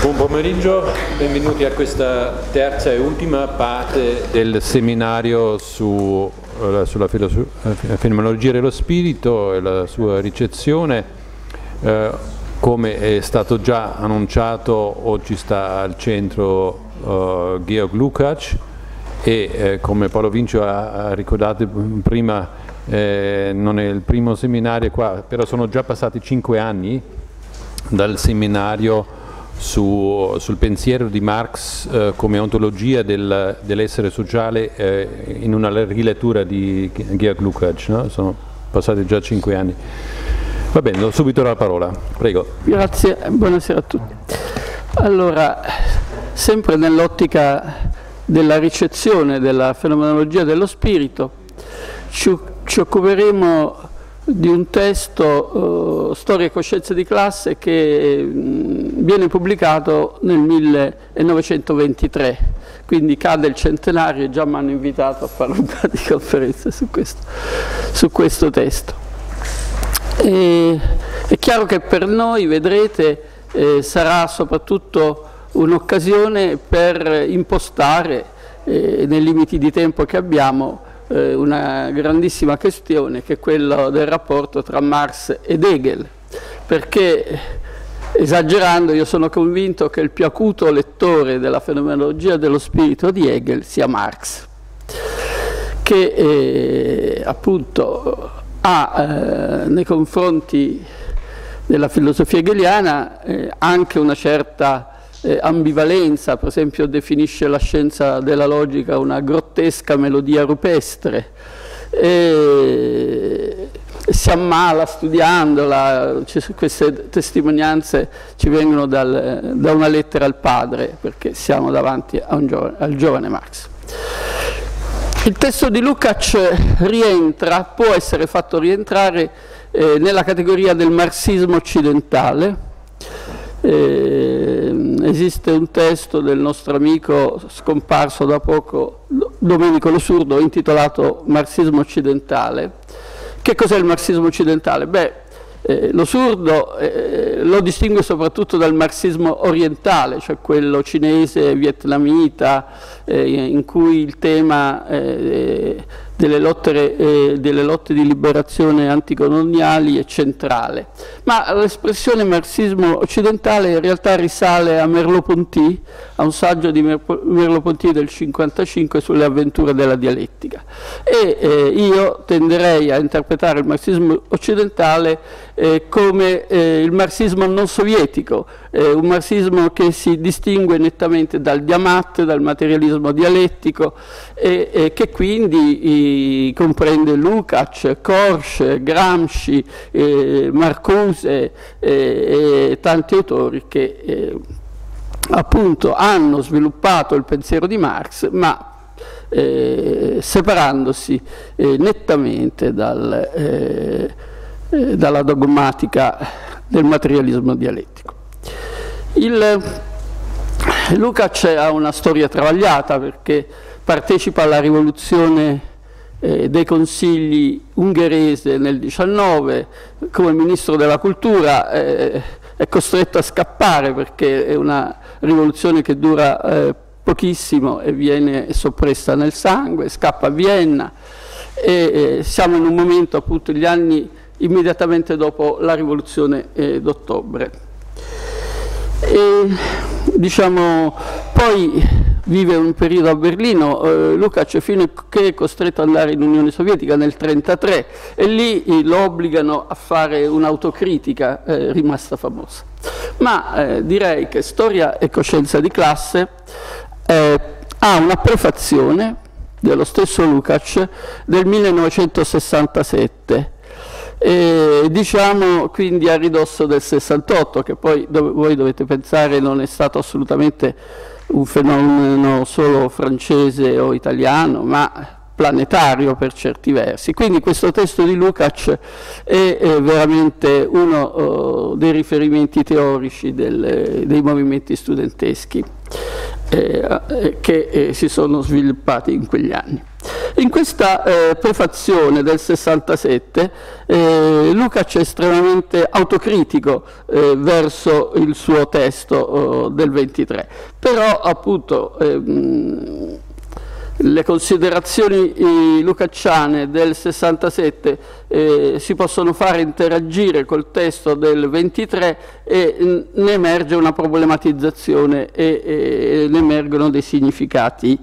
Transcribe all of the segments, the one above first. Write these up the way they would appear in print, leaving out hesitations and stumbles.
Buon pomeriggio, benvenuti a questa terza e ultima parte del seminario sulla fenomenologia dello spirito e la sua ricezione. Come è stato già annunciato, oggi sta al centro Georg Lukács e come Paolo Vincio ha ricordato prima, non è il primo seminario qua, però sono già passati 5 anni dal seminario sul pensiero di Marx come ontologia dell'essere sociale in una rilettura di Georg Lukács, no? Sono passati già 5 anni. Va bene, do subito la parola, prego. Grazie, buonasera a tutti. Allora, sempre nell'ottica della ricezione della fenomenologia dello spirito, ci occuperemo di un testo, Storia e coscienza di classe, che viene pubblicato nel 1923, quindi cade il centenario e già mi hanno invitato a fare un po' di conferenze su questo testo. È chiaro che per noi, vedrete, sarà soprattutto un'occasione per impostare, nei limiti di tempo che abbiamo, una grandissima questione, che è quella del rapporto tra Marx ed Hegel, perché, esagerando, io sono convinto che il più acuto lettore della fenomenologia dello spirito di Hegel sia Marx, che appunto ha nei confronti della filosofia hegeliana anche una certa ambivalenza. Per esempio definisce la scienza della logica una grottesca melodia rupestre, si ammala studiandola. Queste testimonianze ci vengono da una lettera al padre, perché siamo davanti a al giovane Marx. Il testo di Lukács può essere fatto rientrare nella categoria del marxismo occidentale. Esiste un testo del nostro amico scomparso da poco, Domenico Lo Surdo, intitolato Marxismo occidentale. Che cos'è il marxismo occidentale? Beh, Lo Surdo lo distingue soprattutto dal marxismo orientale, cioè quello cinese, vietnamita, in cui il tema delle lotte di liberazione anticoloniali è centrale. Ma l'espressione marxismo occidentale in realtà risale a Merleau-Ponty, a un saggio di Merleau-Ponty del 1955 sulle avventure della dialettica. E io tenderei a interpretare il marxismo occidentale come il marxismo non sovietico, un marxismo che si distingue nettamente dal Diamat, dal materialismo dialettico, e che quindi comprende Lukács, Korsch, Gramsci, Marcuse e tanti autori che appunto hanno sviluppato il pensiero di Marx, ma separandosi nettamente dalla dogmatica del materialismo dialettico. Lukács ha una storia travagliata, perché partecipa alla rivoluzione dei consigli ungherese nel 19, come ministro della cultura è costretto a scappare, perché è una rivoluzione che dura pochissimo e viene soppressa nel sangue, scappa a Vienna, e siamo in un momento, appunto, gli anni immediatamente dopo la rivoluzione d'ottobre. Diciamo, poi vive un periodo a Berlino, Lukács, fino a che è costretto ad andare in Unione Sovietica nel 1933, e lì lo obbligano a fare un'autocritica rimasta famosa. Ma direi che Storia e coscienza di classe ha una prefazione dello stesso Lukács del 1967, diciamo quindi a ridosso del 68, che poi voi dovete pensare non è stato assolutamente un fenomeno solo francese o italiano, ma planetario per certi versi. Quindi questo testo di Lukács è veramente uno dei riferimenti teorici dei movimenti studenteschi che si sono sviluppati in quegli anni. In questa prefazione del 67 Lukács è estremamente autocritico verso il suo testo del 23, però appunto le considerazioni lucacciane del 67 si possono fare interagire col testo del 23 e ne emerge una problematizzazione e ne emergono dei significati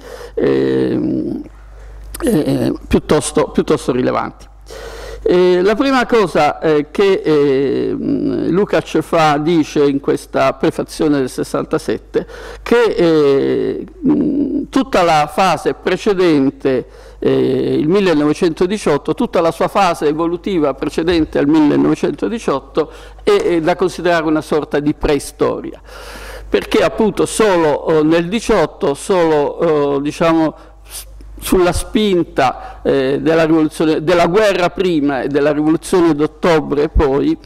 piuttosto rilevanti. La prima cosa che Lukács dice in questa prefazione del 67 che tutta la fase precedente il 1918, tutta la sua fase evolutiva precedente al 1918 è da considerare una sorta di preistoria, perché appunto solo nel 18, solo diciamo sulla spinta della guerra prima e della rivoluzione d'ottobre poi,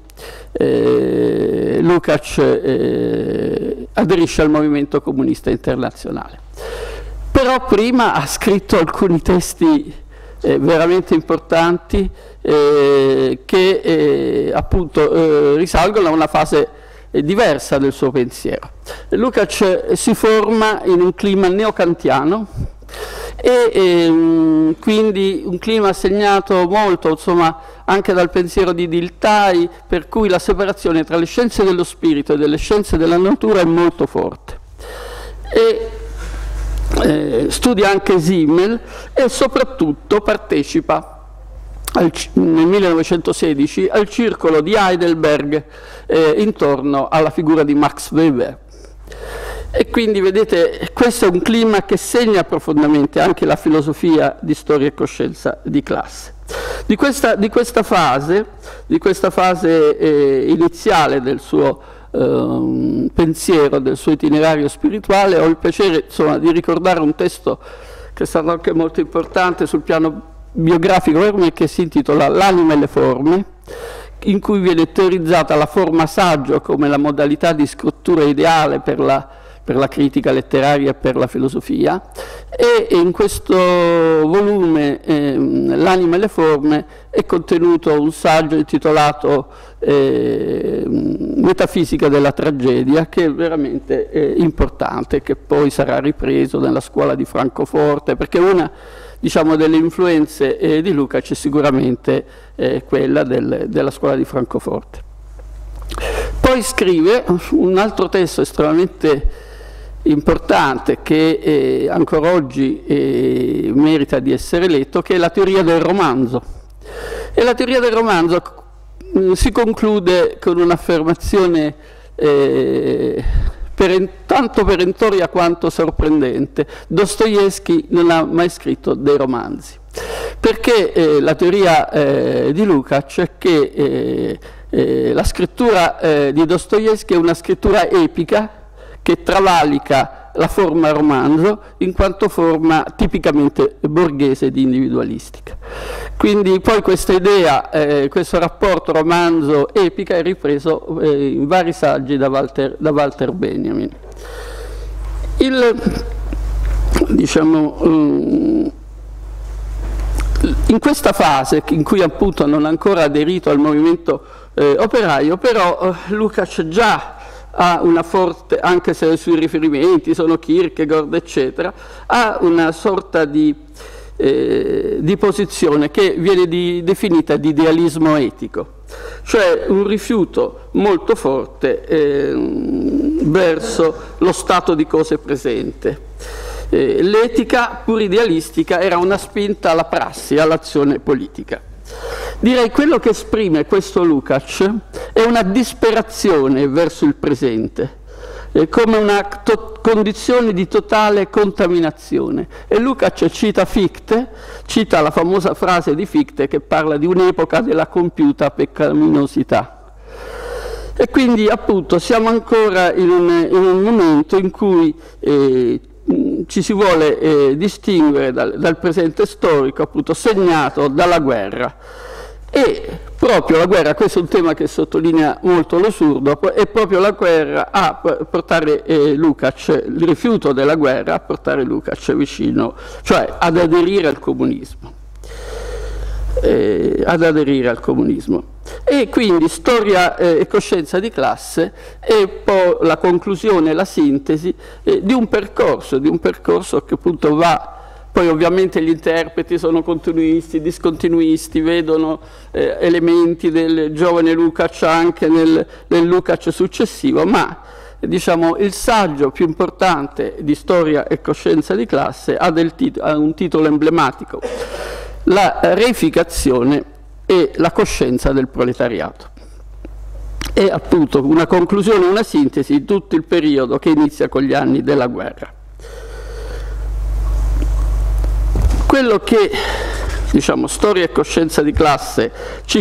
Lukács aderisce al movimento comunista internazionale. Però prima ha scritto alcuni testi veramente importanti che appunto risalgono a una fase diversa del suo pensiero. Lukács si forma in un clima neokantiano, e quindi un clima segnato molto anche dal pensiero di Dilthey, per cui la separazione tra le scienze dello spirito e delle scienze della natura è molto forte. Studia anche Simmel e soprattutto partecipa nel 1916 al circolo di Heidelberg intorno alla figura di Max Weber. E quindi vedete, questo è un clima che segna profondamente anche la filosofia di storia e coscienza di classe. Di questa fase iniziale del suo pensiero, del suo itinerario spirituale, ho il piacere di ricordare un testo che è stato anche molto importante sul piano biografico per me, che si intitola L'anima e le forme, in cui viene teorizzata la forma saggio come la modalità di scrittura ideale per la critica letteraria e per la filosofia, e in questo volume L'anima e le forme è contenuto un saggio intitolato Metafisica della tragedia, che è veramente importante, che poi sarà ripreso nella scuola di Francoforte, perché una delle influenze di Lukács è sicuramente quella della scuola di Francoforte. Poi scrive un altro testo estremamente importante che ancora oggi merita di essere letto, che è la teoria del romanzo. E la teoria del romanzo si conclude con un'affermazione tanto perentoria quanto sorprendente: Dostoevskij non ha mai scritto dei romanzi, perché la teoria di Lukács è che la scrittura di Dostoevskij è una scrittura epica che travalica la forma romanzo in quanto forma tipicamente borghese ed individualistica. Quindi poi questa idea, questo rapporto romanzo-epica è ripreso in vari saggi da Walter Benjamin. In questa fase, in cui appunto non ha ancora aderito al movimento operaio, però Lukács già ha una forte, anche se sui riferimenti sono Kierkegaard eccetera, ha una sorta di posizione che viene definita di idealismo etico, cioè un rifiuto molto forte verso lo stato di cose presente. L'etica pur idealistica era una spinta alla prassi, all'azione politica. Direi quello che esprime questo Lukács è una disperazione verso il presente, come una condizione di totale contaminazione. E Lukács cita Fichte, cita la famosa frase di Fichte che parla di un'epoca della compiuta peccaminosità. E quindi appunto siamo ancora in un momento in cui ci si vuole distinguere dal presente storico, appunto segnato dalla guerra, e proprio la guerra, questo è un tema che sottolinea molto Losurdo, è proprio la guerra a portare Lukács, il rifiuto della guerra a portare Lukács vicino, cioè ad aderire al comunismo. E quindi storia e coscienza di classe è poi la conclusione, la sintesi di un percorso che appunto va. Poi ovviamente gli interpreti sono continuisti, discontinuisti, vedono elementi del giovane Lukács anche nel Lukács successivo, ma diciamo il saggio più importante di storia e coscienza di classe ha un titolo emblematico: la reificazione e la coscienza del proletariato. È appunto una conclusione, una sintesi di tutto il periodo che inizia con gli anni della guerra. Quello che, diciamo, storia e coscienza di classe ci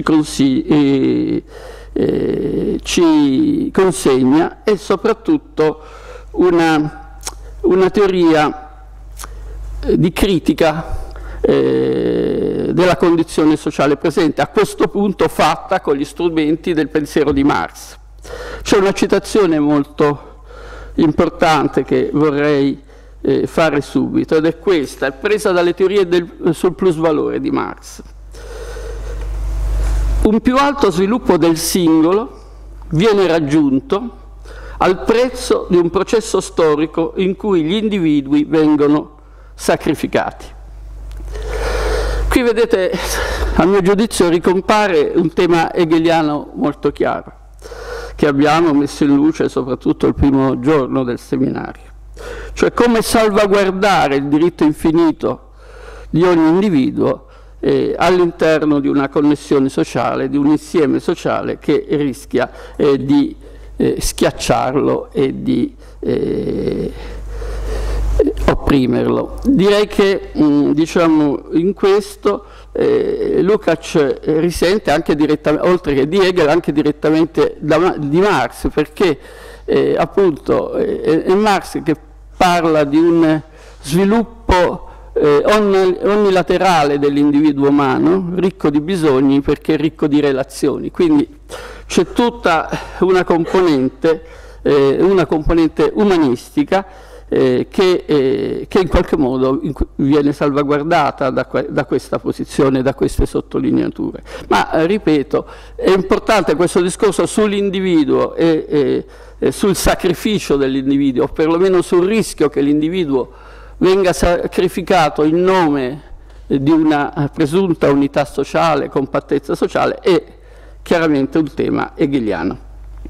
consegna è soprattutto una teoria di critica della condizione sociale presente, a questo punto fatta con gli strumenti del pensiero di Marx. C'è una citazione molto importante che vorrei fare subito, ed è questa, è presa dalle teorie sul plusvalore di Marx. Un più alto sviluppo del singolo viene raggiunto al prezzo di un processo storico in cui gli individui vengono sacrificati. Qui vedete, a mio giudizio, ricompare un tema hegeliano molto chiaro, che abbiamo messo in luce soprattutto il primo giorno del seminario. Cioè come salvaguardare il diritto infinito di ogni individuo all'interno di una connessione sociale, di un insieme sociale che rischia di schiacciarlo e di opprimerlo. Direi che diciamo, in questo Lukács risente anche direttamente, oltre che di Hegel, anche direttamente di Marx, perché appunto è Marx che parla di un sviluppo onnilaterale dell'individuo umano, ricco di bisogni perché ricco di relazioni. Quindi c'è tutta una componente umanistica che in qualche modo viene salvaguardata da questa posizione, da queste sottolineature. Ma ripeto, è importante questo discorso sull'individuo e sul sacrificio dell'individuo, o perlomeno sul rischio che l'individuo venga sacrificato in nome di una presunta unità sociale, compattezza sociale, è chiaramente un tema hegeliano.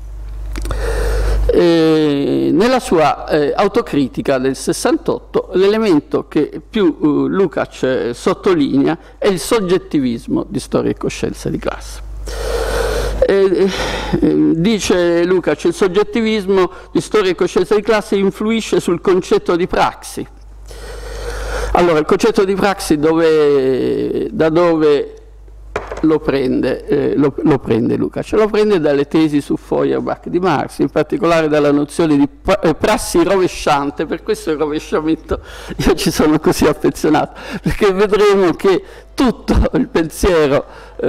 Nella sua autocritica del 68 l'elemento che più Lukács sottolinea è il soggettivismo di storia e coscienza di classe. Dice Lukács, il soggettivismo di storia e coscienza di classe influisce sul concetto di praxi. Allora, il concetto di praxi da dove lo prende Lukács? Lo prende dalle tesi su Feuerbach di Marx, in particolare dalla nozione di prassi rovesciante. Per questo il rovesciamento io ci sono così affezionato, perché vedremo che tutto il pensiero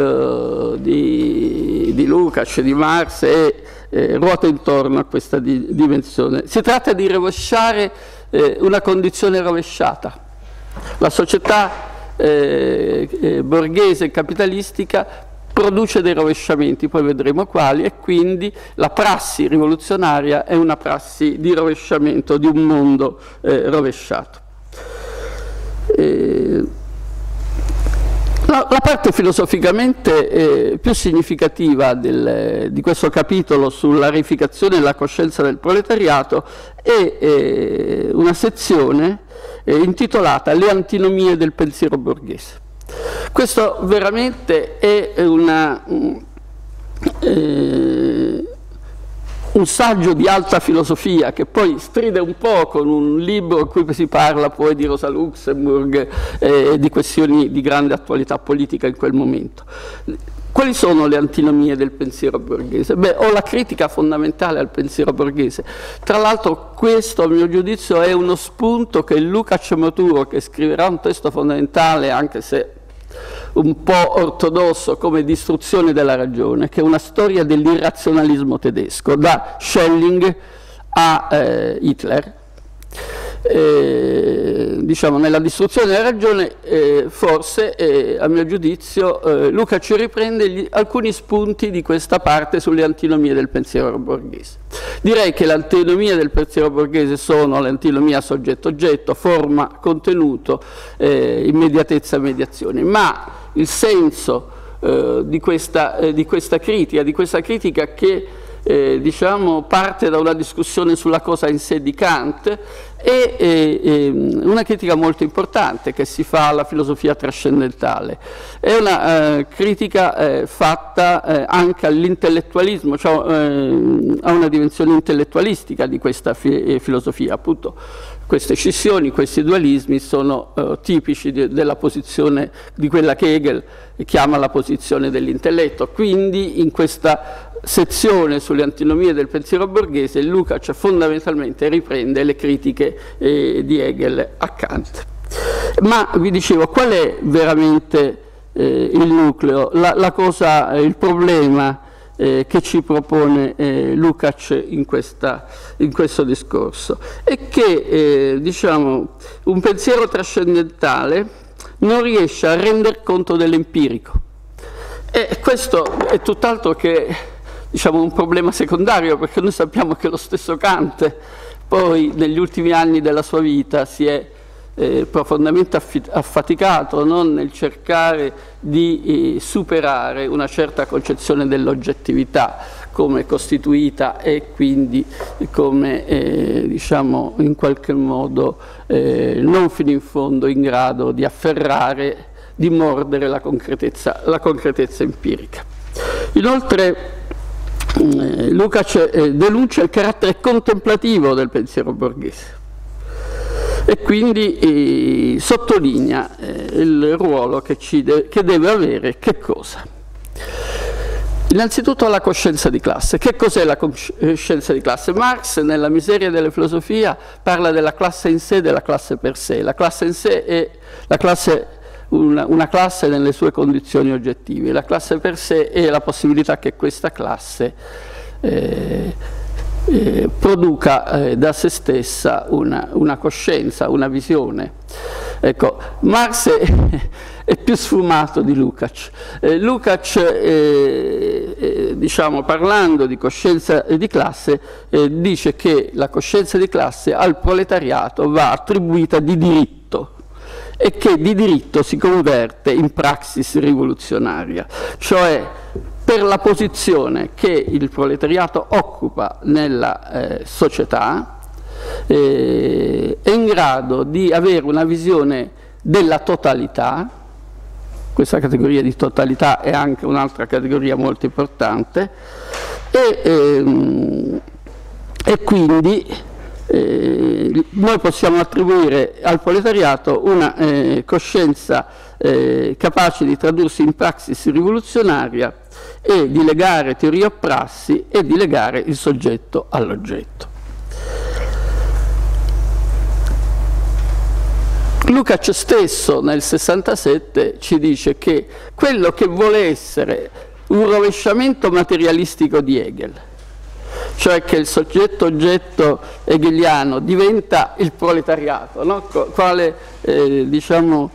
di Lukács, di Marx, ruota intorno a questa dimensione. Si tratta di rovesciare una condizione rovesciata. La società borghese e capitalistica produce dei rovesciamenti, poi vedremo quali, e quindi la prassi rivoluzionaria è una prassi di rovesciamento di un mondo rovesciato. La parte filosoficamente più significativa di questo capitolo sulla reificazione e la coscienza del proletariato è una sezione intitolata Le antinomie del pensiero borghese. Questo veramente è un saggio di alta filosofia che poi stride un po' con un libro in cui si parla poi di Rosa Luxemburg e di questioni di grande attualità politica in quel momento. Quali sono le antinomie del pensiero borghese? Beh, o la critica fondamentale al pensiero borghese. Tra l'altro questo, a mio giudizio, è uno spunto che Lukács maturo, che scriverà un testo fondamentale, anche se un po' ortodosso come Distruzione della ragione, che è una storia dell'irrazionalismo tedesco, da Schelling a Hitler. Diciamo, nella Distruzione della ragione forse a mio giudizio Lukács riprende alcuni spunti di questa parte sulle antinomie del pensiero borghese. Direi che le antinomie del pensiero borghese sono l'antinomia soggetto-oggetto, forma, contenuto, immediatezza, mediazione, ma il senso di questa critica che diciamo, parte da una discussione sulla cosa in sé di Kant e una critica molto importante che si fa alla filosofia trascendentale. È una critica fatta anche all'intellettualismo, cioè a una dimensione intellettualistica di questa filosofia. Appunto, queste scissioni, questi dualismi sono tipici della posizione di quella che Hegel chiama la posizione dell'intelletto. Quindi in questa sezione sulle antinomie del pensiero borghese Lukács fondamentalmente riprende le critiche di Hegel a Kant. Ma vi dicevo, qual è veramente il nucleo, il problema che ci propone Lukács in questo discorso? È che diciamo, un pensiero trascendentale non riesce a rendere conto dell'empirico, e questo è tutt'altro che, diciamo, un problema secondario, perché noi sappiamo che lo stesso Kant poi negli ultimi anni della sua vita si è profondamente affaticato, no? Nel cercare di superare una certa concezione dell'oggettività come costituita e quindi come diciamo, in qualche modo non fino in fondo in grado di afferrare, di mordere la concretezza empirica. Inoltre Lukács denuncia il carattere contemplativo del pensiero borghese e quindi sottolinea il ruolo che deve avere che cosa? Innanzitutto la coscienza di classe. Che cos'è la coscienza di classe? Marx nella Miseria della filosofia parla della classe in sé e della classe per sé. La classe in sé è una classe nelle sue condizioni oggettive, la classe per sé è la possibilità che questa classe produca da se stessa una coscienza, una visione. Ecco, Marx è più sfumato di Lukács. Lukács, diciamo, parlando di coscienza di classe, dice che la coscienza di classe al proletariato va attribuita di diritto, e che di diritto si converte in praxis rivoluzionaria, cioè per la posizione che il proletariato occupa nella società è in grado di avere una visione della totalità. Questa categoria di totalità è anche un'altra categoria molto importante e quindi noi possiamo attribuire al proletariato una coscienza capace di tradursi in praxis rivoluzionaria e di legare teoria a prassi e di legare il soggetto all'oggetto. Lukács stesso nel 67 ci dice che quello che vuole essere un rovesciamento materialistico di Hegel, cioè che il soggetto-oggetto hegeliano diventa il proletariato, no? Quale diciamo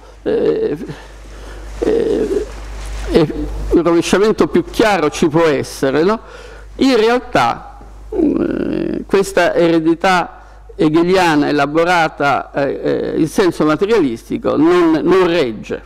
il rovesciamento più chiaro ci può essere, no? In realtà questa eredità hegeliana elaborata in senso materialistico non regge,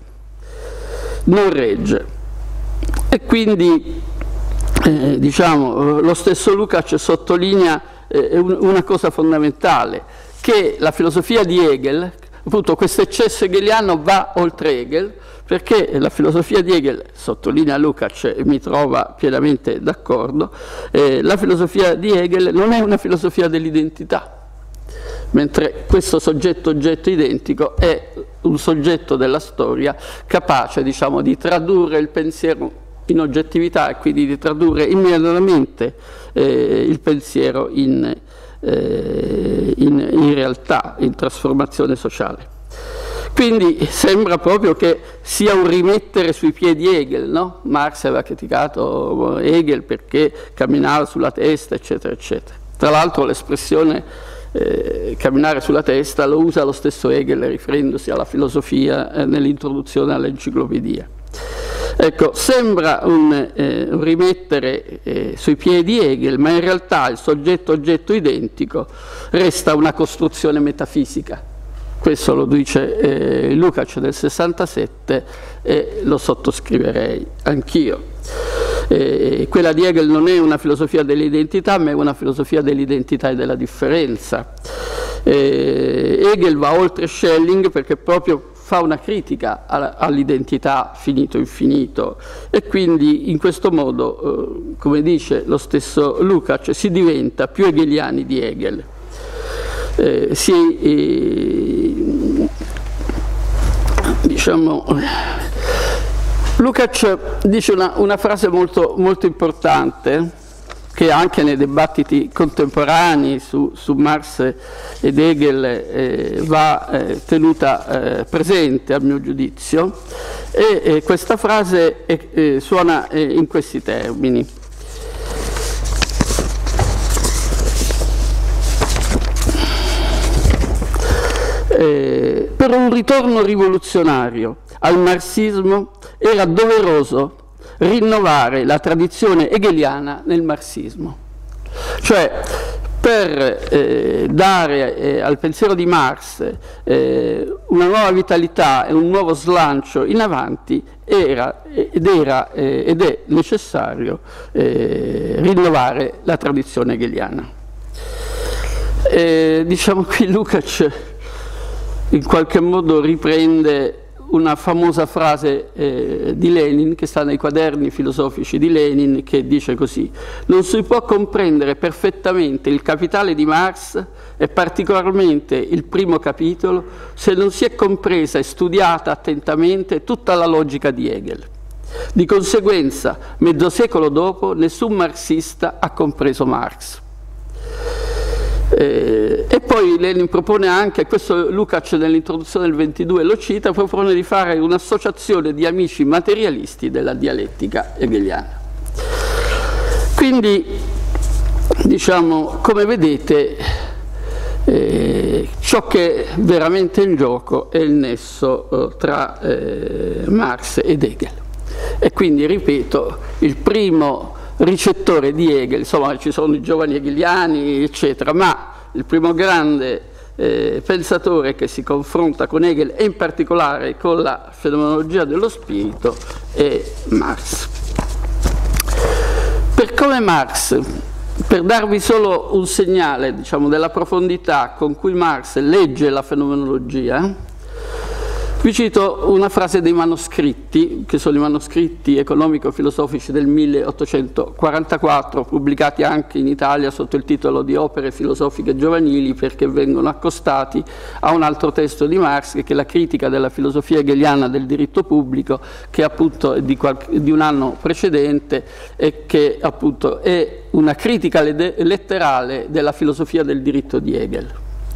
e quindi diciamo, lo stesso Lukács sottolinea una cosa fondamentale, che la filosofia di Hegel, appunto questo eccesso hegeliano va oltre Hegel, perché la filosofia di Hegel, sottolinea Lukács e mi trova pienamente d'accordo, la filosofia di Hegel non è una filosofia dell'identità, mentre questo soggetto-oggetto identico è un soggetto della storia capace, diciamo, di tradurre il pensiero in oggettività e quindi di tradurre immediatamente il pensiero in realtà, in trasformazione sociale. Quindi sembra proprio che sia un rimettere sui piedi Hegel, no? Marx aveva criticato Hegel perché camminava sulla testa, eccetera, eccetera. Tra l'altro l'espressione camminare sulla testa lo usa lo stesso Hegel riferendosi alla filosofia nell'introduzione all'enciclopedia. Ecco, sembra un rimettere sui piedi Hegel, ma in realtà il soggetto-oggetto identico resta una costruzione metafisica. Questo lo dice Lukács del 67 e lo sottoscriverei anch'io. Quella di Hegel non è una filosofia dell'identità, ma è una filosofia dell'identità e della differenza. Hegel va oltre Schelling perché proprio fa una critica all'identità finito-infinito e quindi in questo modo, come dice lo stesso Lukács, si diventa più hegeliani di Hegel. Diciamo, Lukács dice una frase molto, molto importante che anche nei dibattiti contemporanei su Marx ed Hegel va tenuta presente a mio giudizio, e questa frase suona in questi termini. Per un ritorno rivoluzionario al marxismo era doveroso rinnovare la tradizione hegeliana nel marxismo. Cioè, per dare al pensiero di Marx una nuova vitalità e un nuovo slancio in avanti ed è necessario rinnovare la tradizione hegeliana. Diciamo qui Lukács in qualche modo riprende una famosa frase di Lenin, che sta nei quaderni filosofici di Lenin, che dice così: non si può comprendere perfettamente il Capitale di Marx e particolarmente il primo capitolo se non si è compresa e studiata attentamente tutta la logica di Hegel. Di conseguenza, mezzo secolo dopo, nessun marxista ha compreso Marx. E poi Lenin propone anche, questo Lukács nell'introduzione del 22 lo cita, propone di fare un'associazione di amici materialisti della dialettica hegeliana. Quindi, diciamo, come vedete, ciò che è veramente in gioco è il nesso tra Marx ed Hegel. E quindi, ripeto, il primo ricettore di Hegel, insomma ci sono i giovani hegeliani eccetera, ma il primo grande pensatore che si confronta con Hegel e in particolare con la fenomenologia dello spirito è Marx. Per come Marx, per darvi solo un segnale, diciamo, della profondità con cui Marx legge la fenomenologia, vi cito una frase dei manoscritti, che sono i manoscritti economico-filosofici del 1844, pubblicati anche in Italia sotto il titolo di Opere filosofiche giovanili, perché vengono accostati a un altro testo di Marx, che è la critica della filosofia hegeliana del diritto pubblico, che appunto è di un anno precedente e che appunto è una critica letterale della filosofia del diritto di Hegel.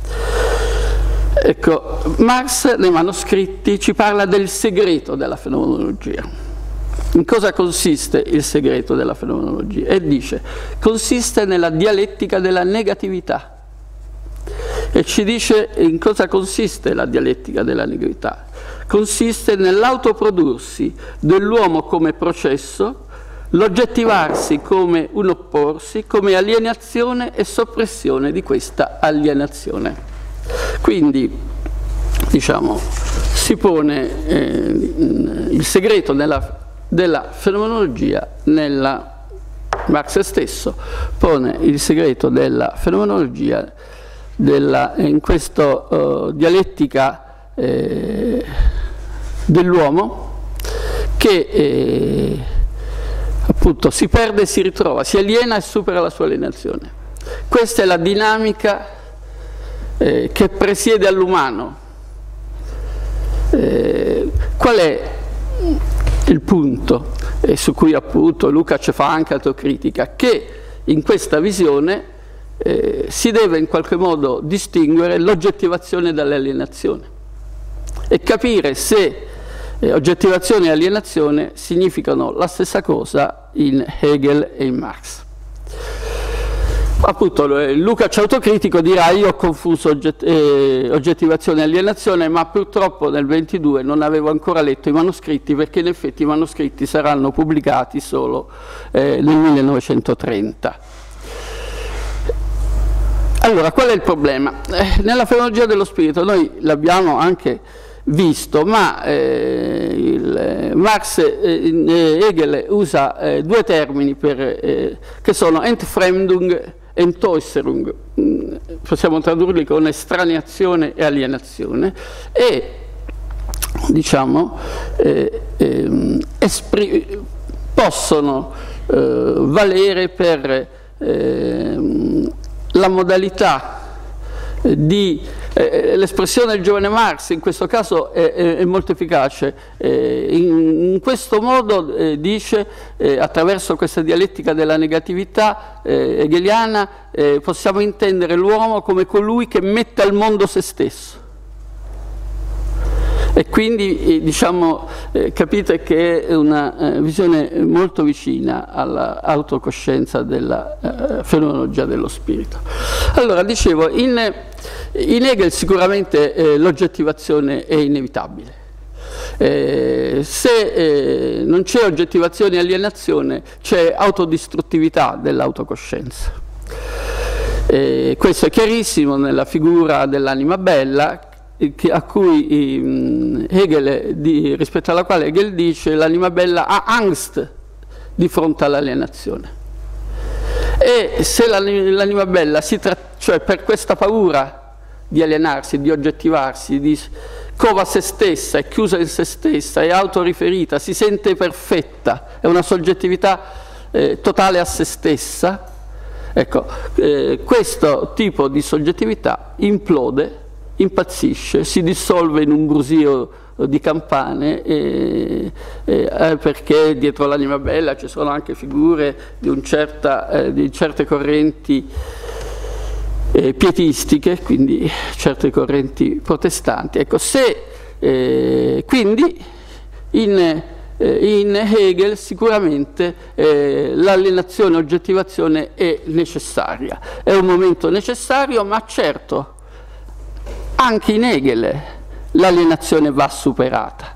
Ecco, Marx nei manoscritti ci parla del segreto della fenomenologia. In cosa consiste il segreto della fenomenologia? E dice, consiste nella dialettica della negatività. E ci dice in cosa consiste la dialettica della negatività. Consiste nell'autoprodursi dell'uomo come processo, l'oggettivarsi come un opporsi, come alienazione e soppressione di questa alienazione. Quindi, diciamo, si pone il segreto della fenomenologia Marx stesso pone il segreto della fenomenologia in questa dialettica dell'uomo che appunto si perde e si ritrova, si aliena e supera la sua alienazione. Questa è la dinamica che presiede all'umano. Qual è il punto su cui appunto Lukács fa anche autocritica? Che in questa visione si deve in qualche modo distinguere l'oggettivazione dall'alienazione. e capire se oggettivazione e alienazione significano la stessa cosa in Hegel e in Marx. Appunto Lukács autocritico dirà: io ho confuso oggettivazione e alienazione, ma purtroppo nel 22 non avevo ancora letto i manoscritti, perché in effetti i manoscritti saranno pubblicati solo nel 1930. Allora, qual è il problema? Nella fenomenologia dello spirito noi l'abbiamo anche visto, ma Hegel usa due termini che sono Entfremdung e Entäußerung, possiamo tradurli con estraneazione e alienazione, e diciamo possono valere per la modalità di l'espressione del giovane Marx. In questo caso è molto efficace. In questo modo dice, attraverso questa dialettica della negatività hegeliana, possiamo intendere l'uomo come colui che mette al mondo se stesso. E quindi diciamo, capite che è una visione molto vicina all'autocoscienza della fenomenologia dello spirito. Allora, dicevo, in Hegel sicuramente l'oggettivazione è inevitabile. Se non c'è oggettivazione e alienazione, c'è autodistruttività dell'autocoscienza. Questo è chiarissimo nella figura dell'anima bella, rispetto alla quale Hegel dice: l'anima bella ha angst di fronte all'alienazione. E se l'anima bella cioè per questa paura di alienarsi, di oggettivarsi, cova se stessa, è chiusa in se stessa, è autoriferita, si sente perfetta, è una soggettività totale a se stessa, ecco, questo tipo di soggettività implode, impazzisce, si dissolve in un brusio di campane, perché dietro l'anima bella ci sono anche figure di certe correnti pietistiche, quindi certe correnti protestanti. Ecco, quindi in Hegel sicuramente l'alienazione oggettivazione è necessaria, è un momento necessario, ma certo anche in Hegel l'alienazione va superata.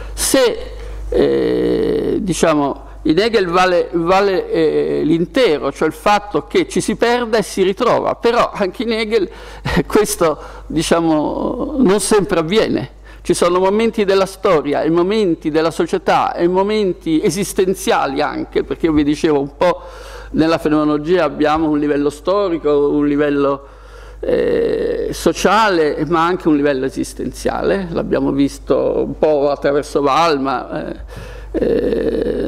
Se diciamo in Hegel vale l'intero, cioè il fatto che ci si perda e si ritrova, però anche in Hegel questo diciamo non sempre avviene. Ci sono momenti della storia e momenti della società e momenti esistenziali anche, perché io vi dicevo un po' nella fenomenologia abbiamo un livello storico, un livello sociale, ma anche un livello esistenziale. L'abbiamo visto un po' attraverso Valma, è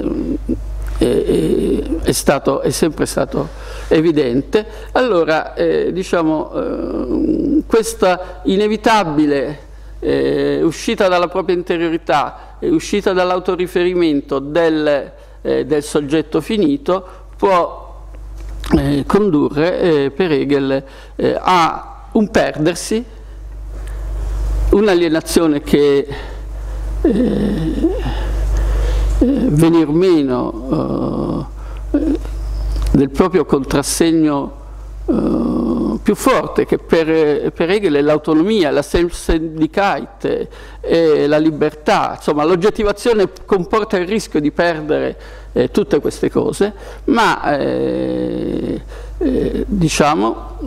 sempre stato evidente. Allora diciamo questa inevitabile uscita dalla propria interiorità, uscita dall'autoriferimento del soggetto finito può condurre per Hegel a un perdersi, un'alienazione che venir meno del proprio contrassegno più forte, che per Hegel è l'autonomia, la Selbstständigkeit e la libertà. Insomma, l'oggettivazione comporta il rischio di perdere tutte queste cose, ma diciamo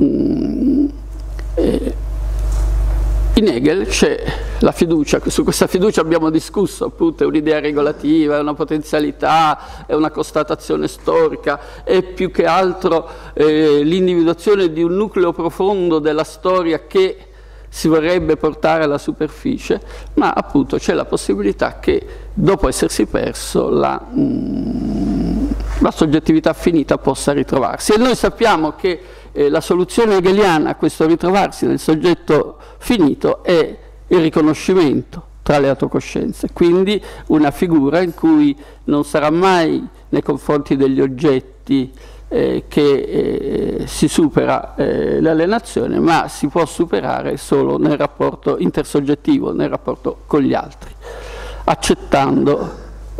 in Hegel c'è la fiducia. Su questa fiducia abbiamo discusso, appunto, è un'idea regolativa, è una potenzialità, è una constatazione storica, è più che altro l'individuazione di un nucleo profondo della storia che si vorrebbe portare alla superficie, ma appunto c'è la possibilità che dopo essersi perso la soggettività finita possa ritrovarsi. E noi sappiamo che la soluzione hegeliana a questo ritrovarsi del soggetto finito è il riconoscimento tra le autocoscienze, quindi una figura in cui non sarà mai nei confronti degli oggetti che si supera l'alienazione, ma si può superare solo nel rapporto intersoggettivo, nel rapporto con gli altri, accettando,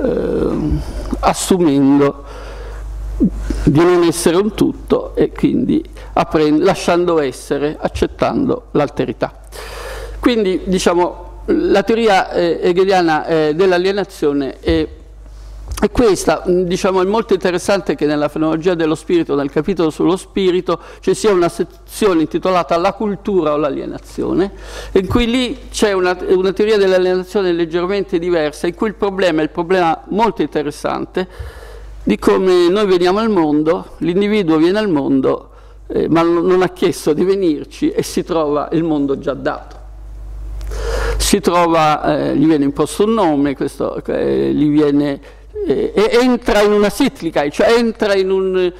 assumendo di non essere un tutto e quindi lasciando essere, accettando l'alterità. Quindi diciamo la teoria hegeliana dell'alienazione è questa. Diciamo, è molto interessante che nella fenomenologia dello spirito, nel capitolo sullo spirito, ci sia una sezione intitolata La cultura o l'alienazione, in cui lì c'è una teoria dell'alienazione leggermente diversa, in cui il problema è il problema molto interessante di come noi veniamo al mondo, l'individuo viene al mondo, ma non ha chiesto di venirci e si trova il mondo già dato. Si trova, gli viene imposto un nome, gli viene... entra in una ciclica, cioè entra in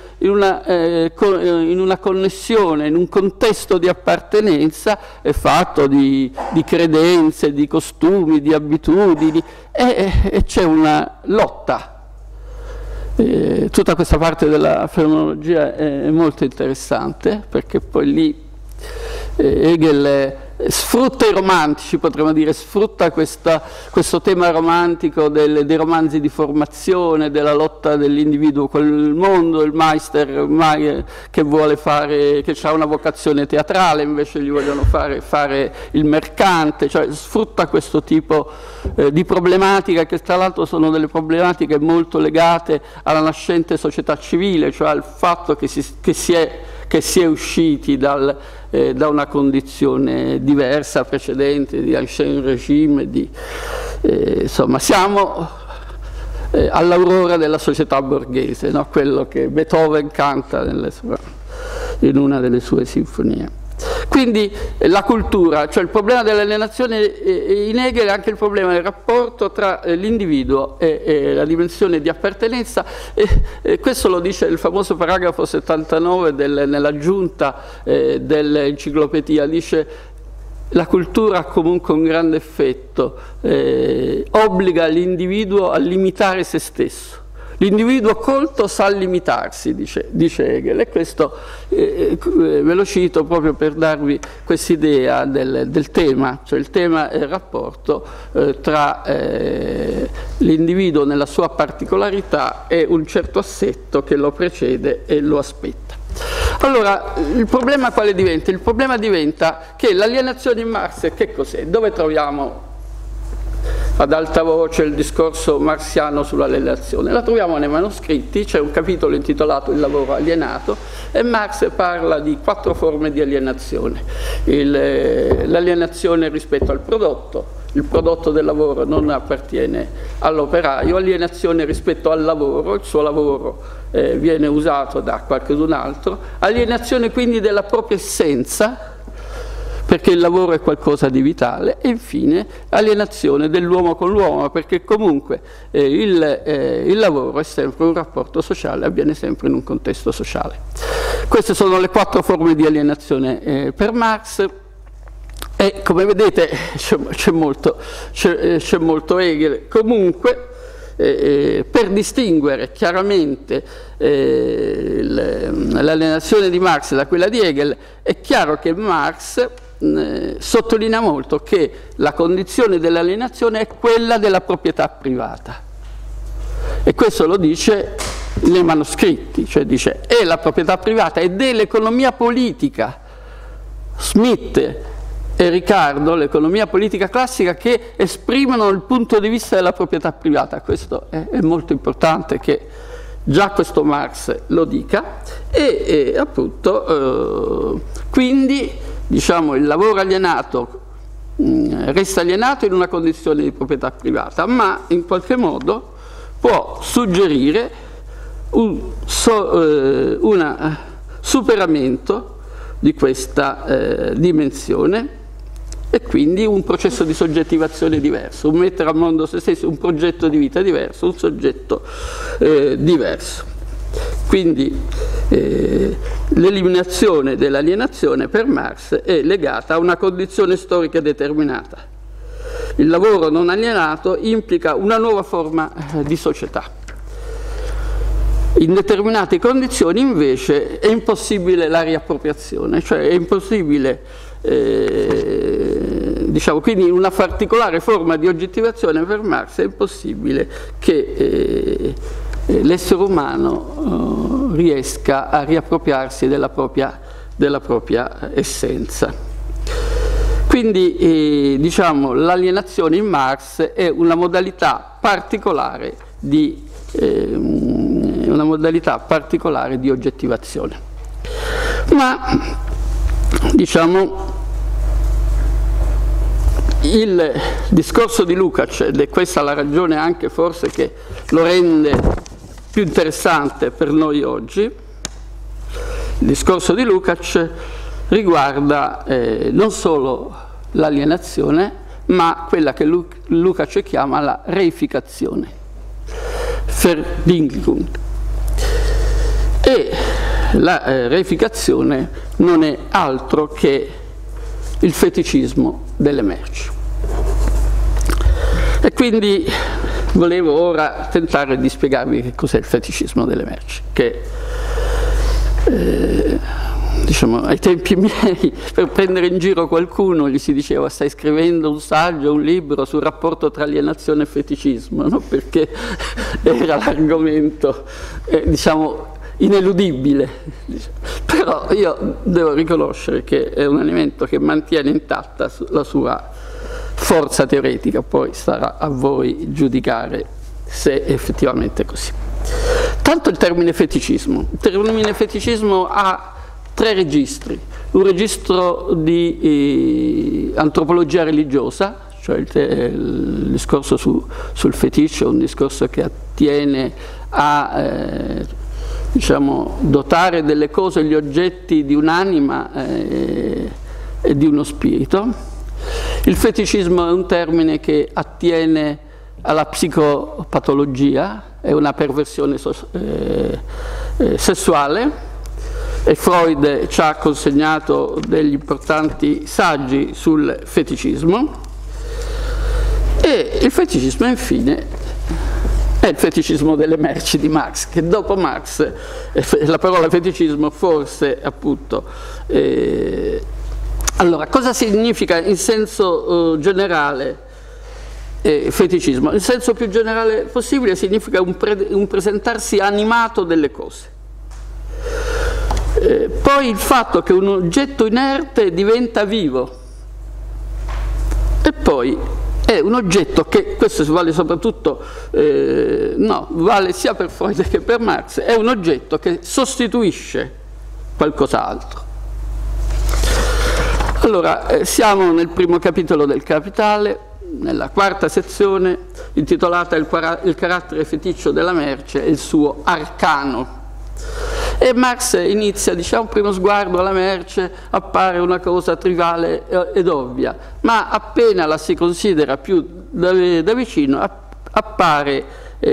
una connessione, in un contesto di appartenenza fatto di credenze, di costumi, di abitudini, e c'è una lotta. Tutta questa parte della fenomenologia è molto interessante, perché poi lì Hegel sfrutta i romantici, potremmo dire, sfrutta questo tema romantico dei romanzi di formazione, della lotta dell'individuo con il mondo, il Meister che vuole fare, che ha una vocazione teatrale, invece gli vogliono fare il mercante, cioè sfrutta questo tipo di problematica, che tra l'altro sono delle problematiche molto legate alla nascente società civile, cioè al fatto che si è usciti da una condizione diversa, precedente, di ancien regime, insomma siamo all'aurora della società borghese, no? Quello che Beethoven canta in una delle sue sinfonie. Quindi la cultura, cioè il problema dell'alienazione in Hegel è anche il problema del rapporto tra l'individuo e la dimensione di appartenenza, e questo lo dice il famoso paragrafo 79 nell'aggiunta dell'enciclopedia, dice: la cultura ha comunque un grande effetto, obbliga l'individuo a limitare se stesso. L'individuo colto sa limitarsi, dice Hegel, e questo ve lo cito proprio per darvi quest'idea del tema, cioè il tema è il rapporto tra l'individuo nella sua particolarità e un certo assetto che lo precede e lo aspetta. Allora, il problema quale diventa? Il problema diventa che l'alienazione in Marx che cos'è? Dove troviamo ad alta voce il discorso marxiano sull'alienazione? La troviamo nei manoscritti, c'è un capitolo intitolato Il lavoro alienato, e Marx parla di 4 forme di alienazione. L'alienazione rispetto al prodotto, il prodotto del lavoro non appartiene all'operaio, alienazione rispetto al lavoro, il suo lavoro viene usato da qualcun altro, alienazione quindi della propria essenza, perché il lavoro è qualcosa di vitale, e infine alienazione dell'uomo con l'uomo, perché comunque il lavoro è sempre un rapporto sociale, avviene sempre in un contesto sociale. Queste sono le 4 forme di alienazione per Marx, e come vedete c'è molto Hegel. Comunque, per distinguere chiaramente l'alienazione di Marx da quella di Hegel, è chiaro che Marx sottolinea molto che la condizione dell'alienazione è quella della proprietà privata, e questo lo dice nei manoscritti, cioè dice è la proprietà privata ed è l'economia politica, Smith e Riccardo, l'economia politica classica, che esprimono il punto di vista della proprietà privata. Questo è molto importante che già questo Marx lo dica, e appunto quindi diciamo il lavoro alienato resta alienato in una condizione di proprietà privata, ma in qualche modo può suggerire un superamento di questa dimensione, e quindi un processo di soggettivazione diverso, un mettere al mondo se stesso, un progetto di vita diverso, un soggetto diverso. Quindi l'eliminazione dell'alienazione per Marx è legata a una condizione storica determinata. Il lavoro non alienato implica una nuova forma di società. In determinate condizioni invece è impossibile la riappropriazione, cioè è impossibile, diciamo, quindi in una particolare forma di oggettivazione per Marx è impossibile che l'essere umano riesca a riappropriarsi della propria essenza. Quindi diciamo, l'alienazione in Marx è una modalità particolare di oggettivazione. Ma diciamo il discorso di Lukács, ed è questa la ragione anche forse che lo rende più interessante per noi oggi, il discorso di Lukács riguarda non solo l'alienazione, ma quella che Lukács chiama la reificazione, Verdinglichung. E la reificazione non è altro che il feticismo delle merci. E quindi volevo ora tentare di spiegarvi che cos'è il feticismo delle merci, che diciamo, ai tempi miei, per prendere in giro qualcuno, gli si diceva: stai scrivendo un saggio, un libro sul rapporto tra alienazione e feticismo, no? Perché era l'argomento, diciamo, ineludibile. Però io devo riconoscere che è un elemento che mantiene intatta la sua forza teoretica, poi sarà a voi giudicare se è effettivamente così. Tanto il termine feticismo ha 3 registri: un registro di antropologia religiosa, cioè il discorso sul feticcio, un discorso che attiene a diciamo, dotare delle cose, gli oggetti di un'anima e di uno spirito. Il feticismo è un termine che attiene alla psicopatologia, è una perversione sessuale, e Freud ci ha consegnato degli importanti saggi sul feticismo. E il feticismo infine è il feticismo delle merci di Marx, che dopo Marx la parola feticismo forse appunto allora, cosa significa in senso generale feticismo? In senso più generale possibile significa un presentarsi animato delle cose. Poi il fatto che un oggetto inerte diventa vivo, e poi è un oggetto che, questo vale soprattutto, vale sia per Freud che per Marx, è un oggetto che sostituisce qualcos'altro. Allora, siamo nel primo capitolo del Capitale, nella 4ª sezione, intitolata Il carattere feticcio della merce e il suo arcano. E Marx inizia, diciamo, a un primo sguardo alla merce appare una cosa triviale ed ovvia, ma appena la si considera più da vicino appare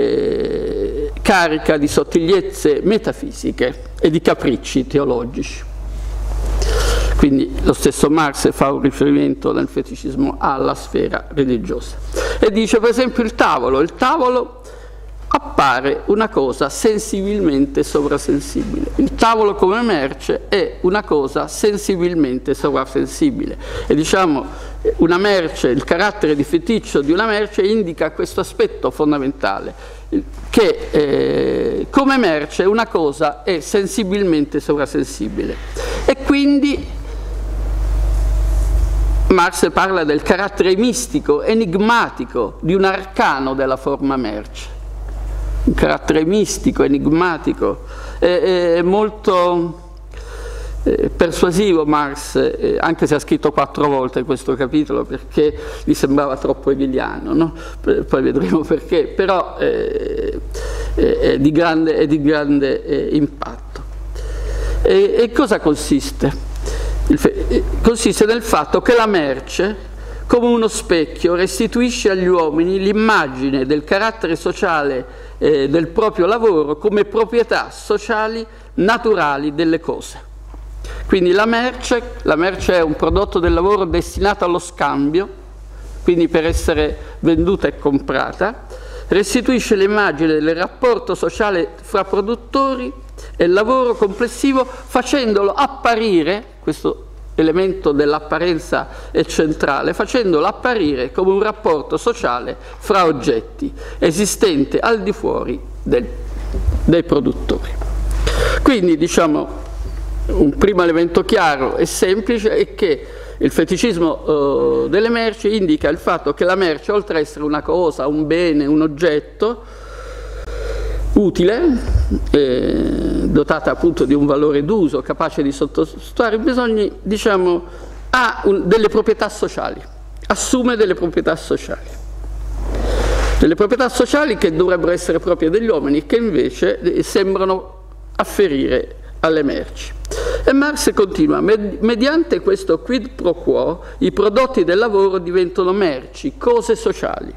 carica di sottigliezze metafisiche e di capricci teologici. Quindi lo stesso Marx fa un riferimento nel feticismo alla sfera religiosa. E dice, per esempio, il tavolo appare una cosa sensibilmente sovrasensibile. Il tavolo come merce è una cosa sensibilmente sovrasensibile. E diciamo, una merce, il carattere di feticcio di una merce indica questo aspetto fondamentale, che come merce una cosa è sensibilmente sovrasensibile. E quindi Marx parla del carattere mistico, enigmatico di un arcano della forma merce. Un carattere mistico, enigmatico, è molto persuasivo Marx, anche se ha scritto 4 volte questo capitolo perché gli sembrava troppo hegeliano, no? Poi vedremo perché, però è di grande impatto. E cosa consiste? Consiste nel fatto che la merce, come uno specchio, restituisce agli uomini l'immagine del carattere sociale del proprio lavoro come proprietà sociali naturali delle cose. Quindi la merce è un prodotto del lavoro destinato allo scambio, quindi per essere venduta e comprata, restituisce l'immagine del rapporto sociale fra produttori e il lavoro complessivo, facendolo apparire, questo elemento dell'apparenza è centrale, facendolo apparire come un rapporto sociale fra oggetti, esistente al di fuori dei produttori. Quindi, diciamo, un primo elemento chiaro e semplice è che il feticismo delle merci indica il fatto che la merce, oltre ad essere una cosa, un bene, un oggetto utile, dotata appunto di un valore d'uso, capace di sottostare i bisogni, diciamo, ha delle proprietà sociali, assume delle proprietà sociali. Delle proprietà sociali che dovrebbero essere proprie degli uomini, che invece sembrano afferire alle merci. E Marx continua: mediante questo quid pro quo i prodotti del lavoro diventano merci, cose sociali.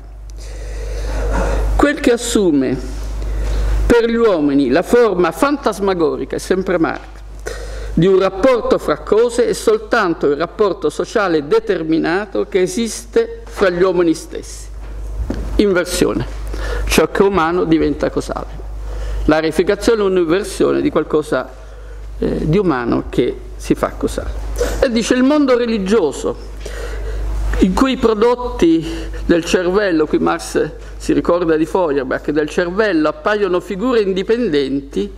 Quel che assume per gli uomini la forma fantasmagorica, è sempre Marx, di un rapporto fra cose è soltanto il rapporto sociale determinato che esiste fra gli uomini stessi. Inversione. Ciò che è umano diventa cosale. La reificazione è un'inversione di qualcosa di umano che si fa cosale. E dice: il mondo religioso, in cui i prodotti del cervello, qui Marx si ricorda di Feuerbach, del cervello appaiono figure indipendenti,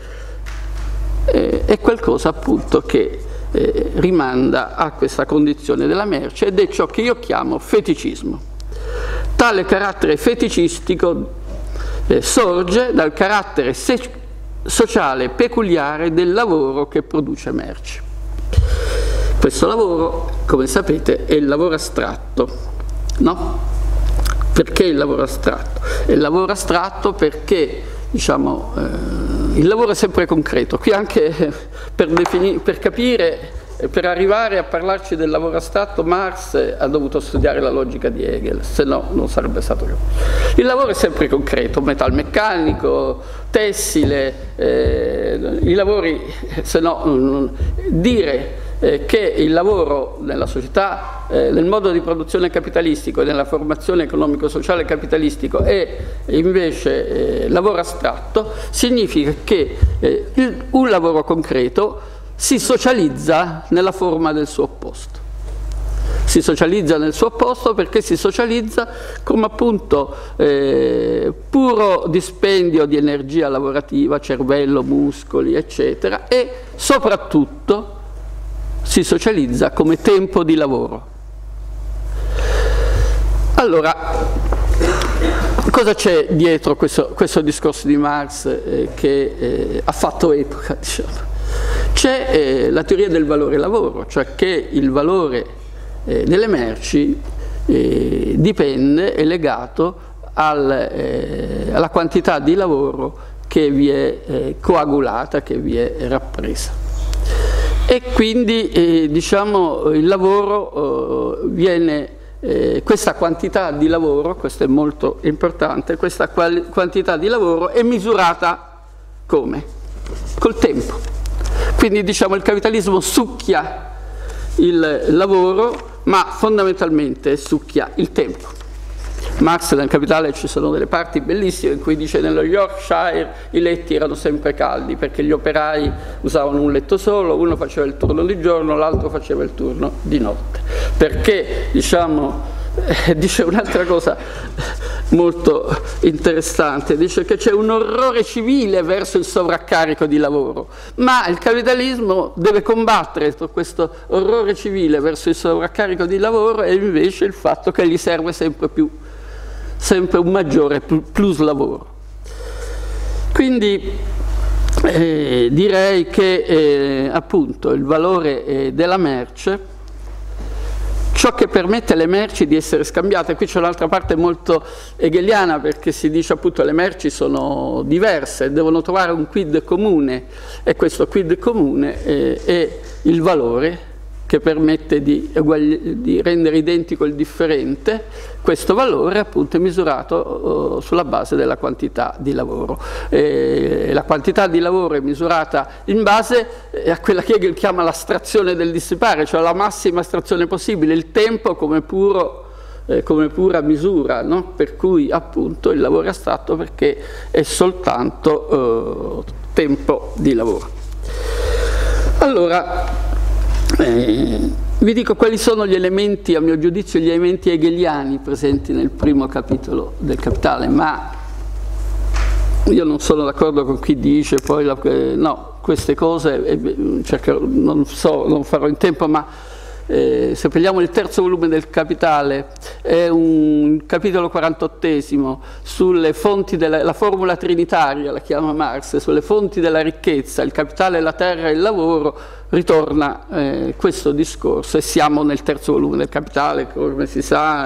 è qualcosa appunto che rimanda a questa condizione della merce, ed è ciò che io chiamo feticismo. Tale carattere feticistico sorge dal carattere sociale peculiare del lavoro che produce merci. Questo lavoro, come sapete, è il lavoro astratto, no? Perché il lavoro astratto? È il lavoro astratto perché, diciamo, il lavoro è sempre concreto. Qui anche per capire, per arrivare a parlarci del lavoro astratto, Marx ha dovuto studiare la logica di Hegel, se no non sarebbe stato capace. Il lavoro è sempre concreto, metalmeccanico, tessile, i lavori, se no dire che il lavoro nella società, nel modo di produzione capitalistico e nella formazione economico-sociale capitalistico è invece lavoro astratto, significa che un lavoro concreto si socializza nella forma del suo opposto. Si socializza nel suo opposto perché si socializza come appunto puro dispendio di energia lavorativa, cervello, muscoli, eccetera, e soprattutto si socializza come tempo di lavoro. Allora, cosa c'è dietro questo discorso di Marx che ha fatto epoca, diciamo? C'è la teoria del valore lavoro, cioè che il valore delle merci dipende, è legato alla quantità di lavoro che vi è coagulata, che vi è rappresa. E quindi diciamo il lavoro questa quantità di lavoro, questo è molto importante, questa quantità di lavoro è misurata come? Col tempo. Quindi diciamo il capitalismo succhia il lavoro, ma fondamentalmente succhia il tempo. Marx nel Capitale ci sono delle parti bellissime in cui dice: nello Yorkshire i letti erano sempre caldi perché gli operai usavano un letto solo, uno faceva il turno di giorno, l'altro faceva il turno di notte, perché diciamo dice un'altra cosa molto interessante, dice che c'è un orrore civile verso il sovraccarico di lavoro, ma il capitalismo deve combattere questo orrore civile verso il sovraccarico di lavoro e invece il fatto che gli serve sempre un maggiore plus lavoro. Quindi direi che appunto il valore della merce, ciò che permette alle merci di essere scambiate, qui c'è un'altra parte molto hegeliana perché si dice appunto le merci sono diverse, devono trovare un quid comune, e questo quid comune è il valore che permette di rendere identico il differente. Questo valore appunto è misurato sulla base della quantità di lavoro. La quantità di lavoro è misurata in base a quella che Hegel chiama l'astrazione del dissipare, cioè la massima astrazione possibile, il tempo come puro come pura misura, no? Per cui appunto il lavoro è astratto perché è soltanto tempo di lavoro. Allora, vi dico quali sono gli elementi, a mio giudizio, gli elementi hegeliani presenti nel primo capitolo del Capitale, ma io non sono d'accordo con chi dice poi, no, queste cose, non farò in tempo, ma se prendiamo il terzo volume del Capitale, è un capitolo 48esimo sulle fonti la formula trinitaria, la chiama Marx, sulle fonti della ricchezza, il capitale, la terra e il lavoro, ritorna questo discorso, e siamo nel terzo volume del Capitale, come si sa,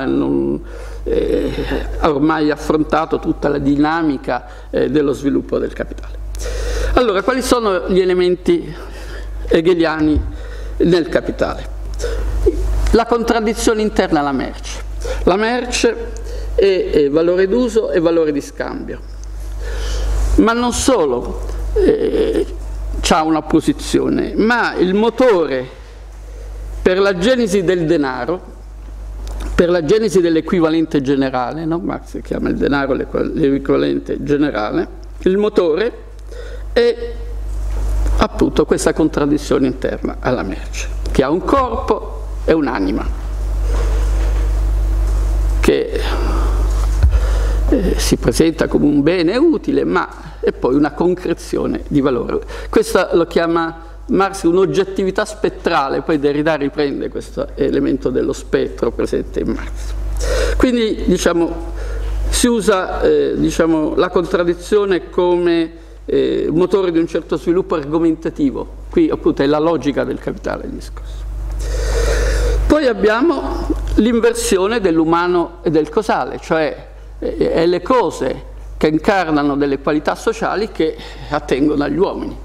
ha ormai affrontato tutta la dinamica dello sviluppo del Capitale. Allora, quali sono gli elementi hegeliani nel Capitale? La contraddizione interna alla merce. La merce è valore d'uso e valore di scambio, ma non solo c'ha una posizione, ma il motore per la genesi del denaro, per la genesi dell'equivalente generale, no? Marx chiama il denaro l'equivalente generale, il motore è appunto questa contraddizione interna alla merce, che ha un corpo e un'anima, che si presenta come un bene utile, ma è poi una concrezione di valore. Questo lo chiama Marx un'oggettività spettrale, poi Derrida riprende questo elemento dello spettro presente in Marx. Quindi diciamo, si usa la contraddizione come motore di un certo sviluppo argomentativo. Qui appunto è la logica del Capitale il discorso. Poi abbiamo l'inversione dell'umano e del causale, cioè le cose che incarnano delle qualità sociali che attengono agli uomini.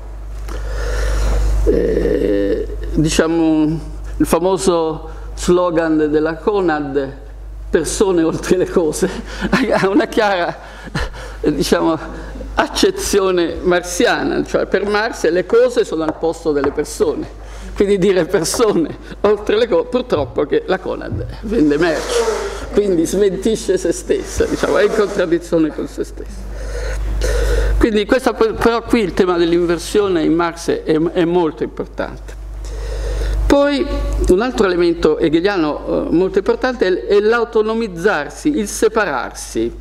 Diciamo il famoso slogan della Conad, persone oltre le cose, ha una chiara, diciamo, accezione marxiana, cioè per Marx le cose sono al posto delle persone, quindi dire persone oltre le cose, purtroppo che la Conad vende merce, quindi smentisce se stessa, diciamo, è in contraddizione con se stessa. Quindi però qui il tema dell'inversione in Marx è molto importante. Poi un altro elemento hegeliano molto importante è l'autonomizzarsi, il separarsi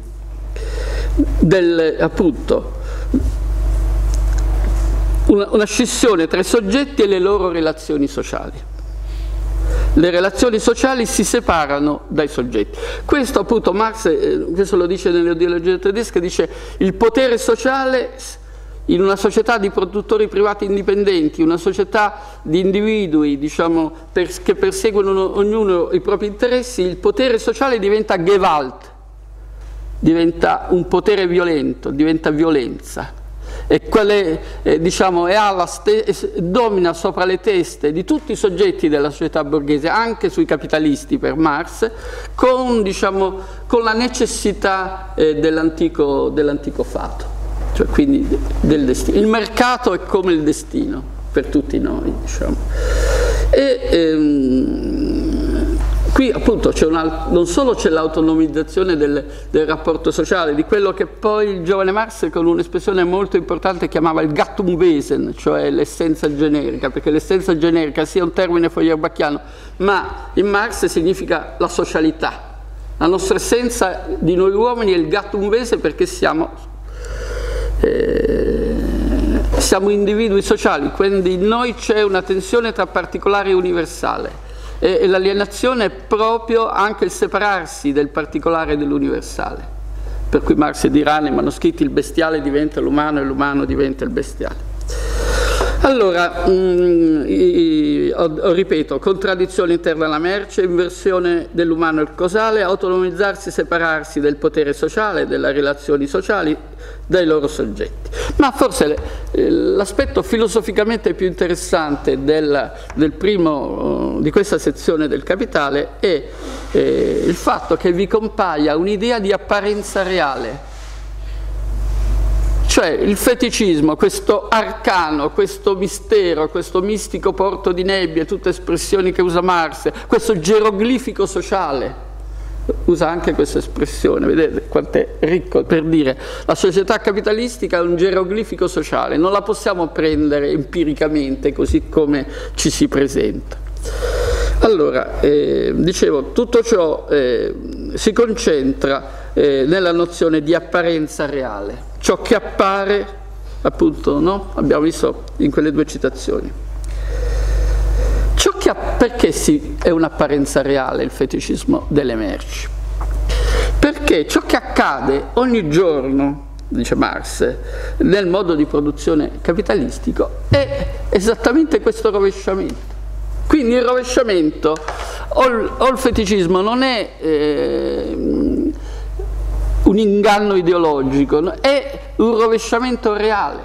appunto una scissione tra i soggetti e le loro relazioni sociali. Le relazioni sociali si separano dai soggetti. Questo appunto Marx, questo lo dice nell'ideologia tedesca, dice il potere sociale in una società di produttori privati indipendenti, una società di individui, diciamo, che perseguono ognuno i propri interessi, il potere sociale diventa Gewalt, diventa un potere violento, diventa violenza. E diciamo, domina sopra le teste di tutti i soggetti della società borghese, anche sui capitalisti per Marx, con la necessità dell'antico fato, cioè quindi del destino. Il mercato è come il destino per tutti noi, diciamo. Qui appunto non solo c'è l'autonomizzazione del rapporto sociale, di quello che poi il giovane Marx con un'espressione molto importante chiamava il Gattungswesen, cioè l'essenza generica, perché l'essenza generica sia un termine feuerbacchiano, ma in Marx significa la socialità. La nostra essenza di noi uomini è il Gattungswesen perché siamo individui sociali, quindi in noi c'è una tensione tra particolare e universale. E l'alienazione è proprio anche il separarsi del particolare e dell'universale, per cui Marx dirà nei manoscritti il bestiale diventa l'umano e l'umano diventa il bestiale. Allora, ripeto, contraddizione interna alla merce, inversione dell'umano e il causale, autonomizzarsi, separarsi del potere sociale, delle relazioni sociali, dai loro soggetti. Ma forse l'aspetto filosoficamente più interessante di questa sezione del Capitale è il fatto che vi compaia un'idea di apparenza reale. Cioè il feticismo, questo arcano, questo mistero, questo mistico porto di nebbie, tutte espressioni che usa Marx, questo geroglifico sociale usa anche questa espressione, vedete quanto è ricco, per dire la società capitalistica è un geroglifico sociale, non la possiamo prendere empiricamente così come ci si presenta. Allora, dicevo, tutto ciò si concentra nella nozione di apparenza reale, ciò che appare, appunto, no? Abbiamo visto in quelle due citazioni. Perché è un'apparenza reale il feticismo delle merci? Perché ciò che accade ogni giorno, dice Marx, nel modo di produzione capitalistico è esattamente questo rovesciamento. Quindi il rovesciamento o il feticismo non è un inganno ideologico, è un rovesciamento reale,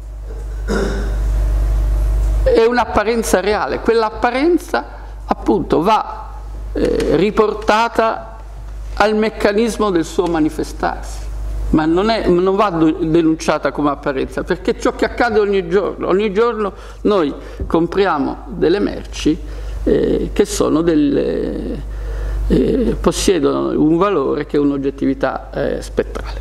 è un'apparenza reale. Quell'apparenza appunto va riportata al meccanismo del suo manifestarsi, ma non va denunciata come apparenza, perché ciò che accade ogni giorno noi compriamo delle merci che sono possiedono un valore che è un'oggettività spettrale.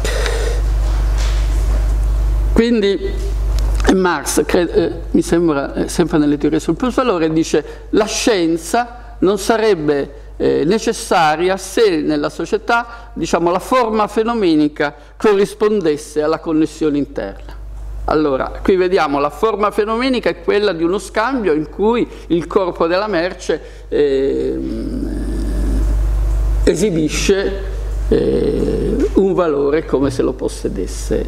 Quindi Marx, mi sembra sempre nelle teorie sul plusvalore, dice la scienza non sarebbe necessaria se nella società, diciamo, la forma fenomenica corrispondesse alla connessione interna. Allora, qui vediamo la forma fenomenica è quella di uno scambio in cui il corpo della merce esibisce un valore come se lo possedesse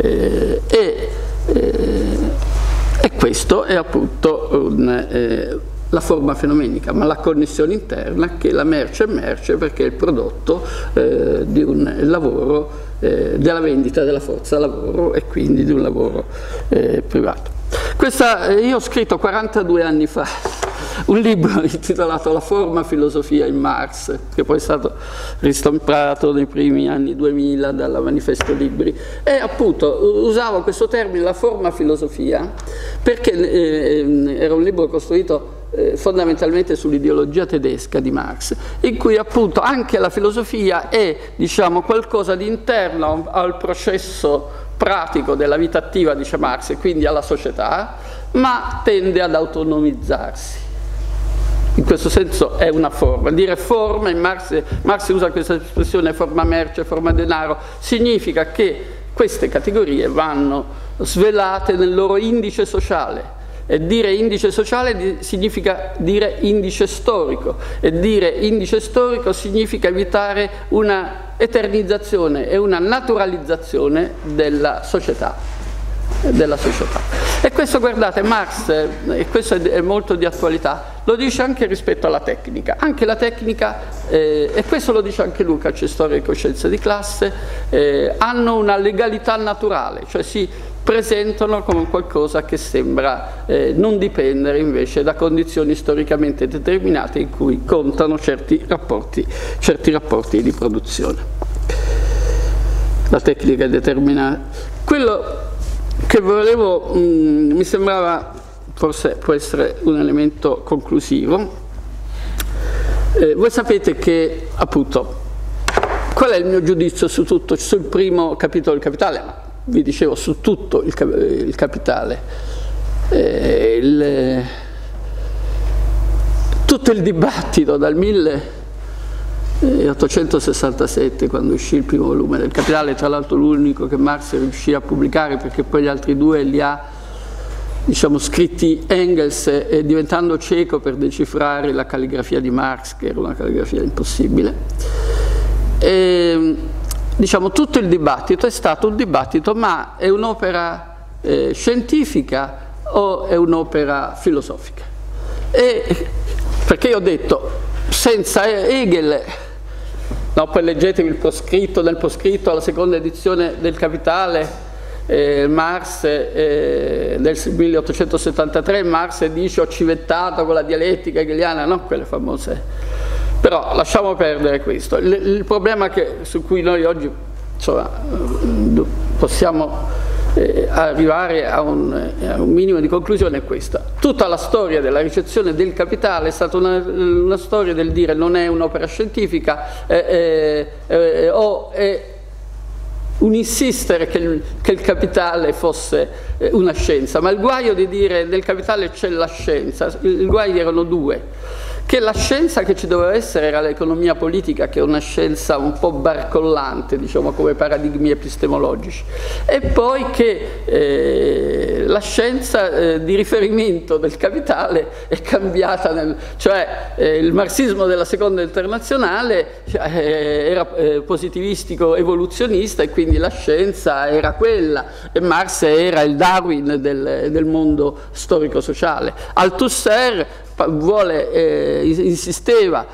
e questo è appunto la forma fenomenica, ma la connessione interna che la merce è merce perché è il prodotto di un lavoro, della vendita della forza lavoro e quindi di un lavoro privato. Io ho scritto 42 anni fa un libro intitolato La forma filosofia in Marx, che poi è stato ristampato nei primi anni 2000 dalla Manifesto Libri, e appunto usavo questo termine, la forma filosofia, perché era un libro costruito fondamentalmente sull'ideologia tedesca di Marx, in cui appunto anche la filosofia è, diciamo, qualcosa di interno al processo pratico della vita attiva, dice Marx, e quindi alla società, ma tende ad autonomizzarsi. In questo senso è una forma. Dire forma, in Marx usa questa espressione forma merce, forma denaro, significa che queste categorie vanno svelate nel loro indice sociale. E dire indice sociale significa dire indice storico, e dire indice storico significa evitare una eternizzazione e una naturalizzazione della società. E questo, guardate, Marx, e questo è molto di attualità, lo dice anche rispetto alla tecnica. Anche la tecnica, e questo lo dice anche Lukács, storia e coscienza di classe, hanno una legalità naturale, cioè si presentano come qualcosa che sembra non dipendere invece da condizioni storicamente determinate in cui contano certi rapporti di produzione. La tecnica è determinata. Quello che volevo, mi sembrava, forse può essere un elemento conclusivo. Voi sapete che, appunto, qual è il mio giudizio su tutto, sul primo capitolo del Capitale? Ma vi dicevo, su tutto il Capitale. Tutto il dibattito dal 1867, quando uscì il primo volume del Capitale, tra l'altro l'unico che Marx riuscì a pubblicare, perché poi gli altri due li ha, diciamo, scritti Engels, diventando cieco per decifrare la calligrafia di Marx, che era una calligrafia impossibile. Diciamo, tutto il dibattito è stato un dibattito, ma è un'opera scientifica o è un'opera filosofica? Perché io ho detto, senza Hegel, no, poi leggetevi il proscritto, nel proscritto alla seconda edizione del Capitale, Marx del 1873, Marx dice ho civettato con la dialettica hegeliana, no, quelle famose. Però lasciamo perdere questo. Il problema su cui noi oggi, insomma, possiamo arrivare a un minimo di conclusione è questa. Tutta la storia della ricezione del capitale è stata una storia del dire non è un'opera scientifica o è un insistere che il capitale fosse una scienza, ma il guaio di dire nel capitale c'è la scienza, i guai erano due. Che la scienza che ci doveva essere era l'economia politica, che è una scienza un po' barcollante, diciamo, come paradigmi epistemologici, e poi che la scienza di riferimento del capitale è cambiata, cioè il marxismo della seconda internazionale era positivistico evoluzionista e quindi la scienza era quella, e Marx era il Darwin del mondo storico-sociale. Althusser insisteva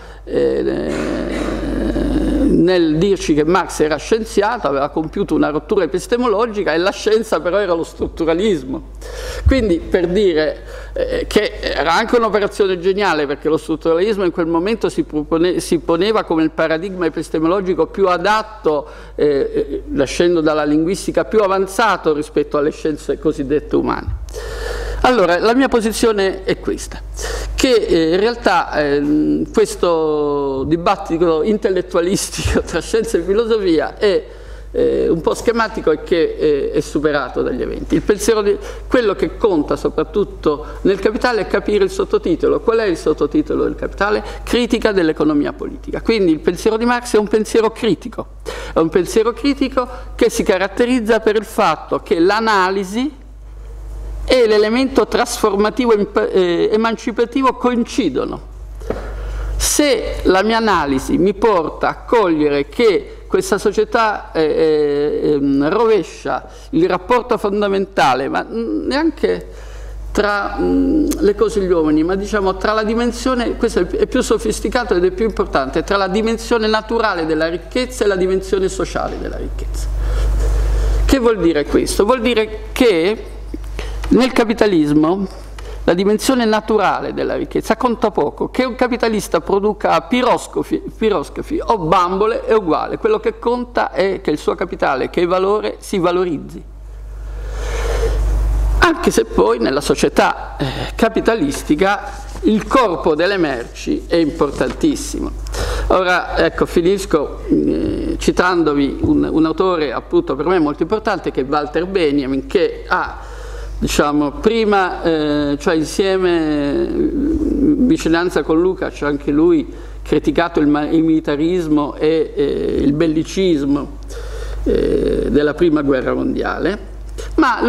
nel dirci che Marx era scienziato, aveva compiuto una rottura epistemologica, e la scienza però era lo strutturalismo. Quindi, per dire che era anche un'operazione geniale, perché lo strutturalismo in quel momento si poneva come il paradigma epistemologico più adatto, nascendo dalla linguistica, più avanzato rispetto alle scienze cosiddette umane. Allora, la mia posizione è questa, che in realtà questo dibattito intellettualistico tra scienza e filosofia è un po' schematico e che è superato dagli eventi. Il pensiero quello che conta soprattutto nel Capitale è capire il sottotitolo. Qual è il sottotitolo del Capitale? Critica dell'economia politica. Quindi il pensiero di Marx è un pensiero critico che si caratterizza per il fatto che l'analisi e l'elemento trasformativo emancipativo coincidono. Se la mia analisi mi porta a cogliere che questa società rovescia il rapporto fondamentale, ma neanche tra le cose e gli uomini, ma diciamo tra la dimensione, questo è più sofisticato ed è più importante, tra la dimensione naturale della ricchezza e la dimensione sociale della ricchezza. Che vuol dire questo? Vuol dire che nel capitalismo la dimensione naturale della ricchezza conta poco. Che un capitalista produca piroscafi o bambole è uguale, quello che conta è che il suo capitale, che è valore, si valorizzi. Anche se poi nella società capitalistica il corpo delle merci è importantissimo. Ora, ecco, finisco citandovi un autore appunto per me molto importante, che è Walter Benjamin, che ha, diciamo, prima, cioè insieme, vicinanza con Lukács, anche lui criticato il militarismo e il bellicismo della prima guerra mondiale, ma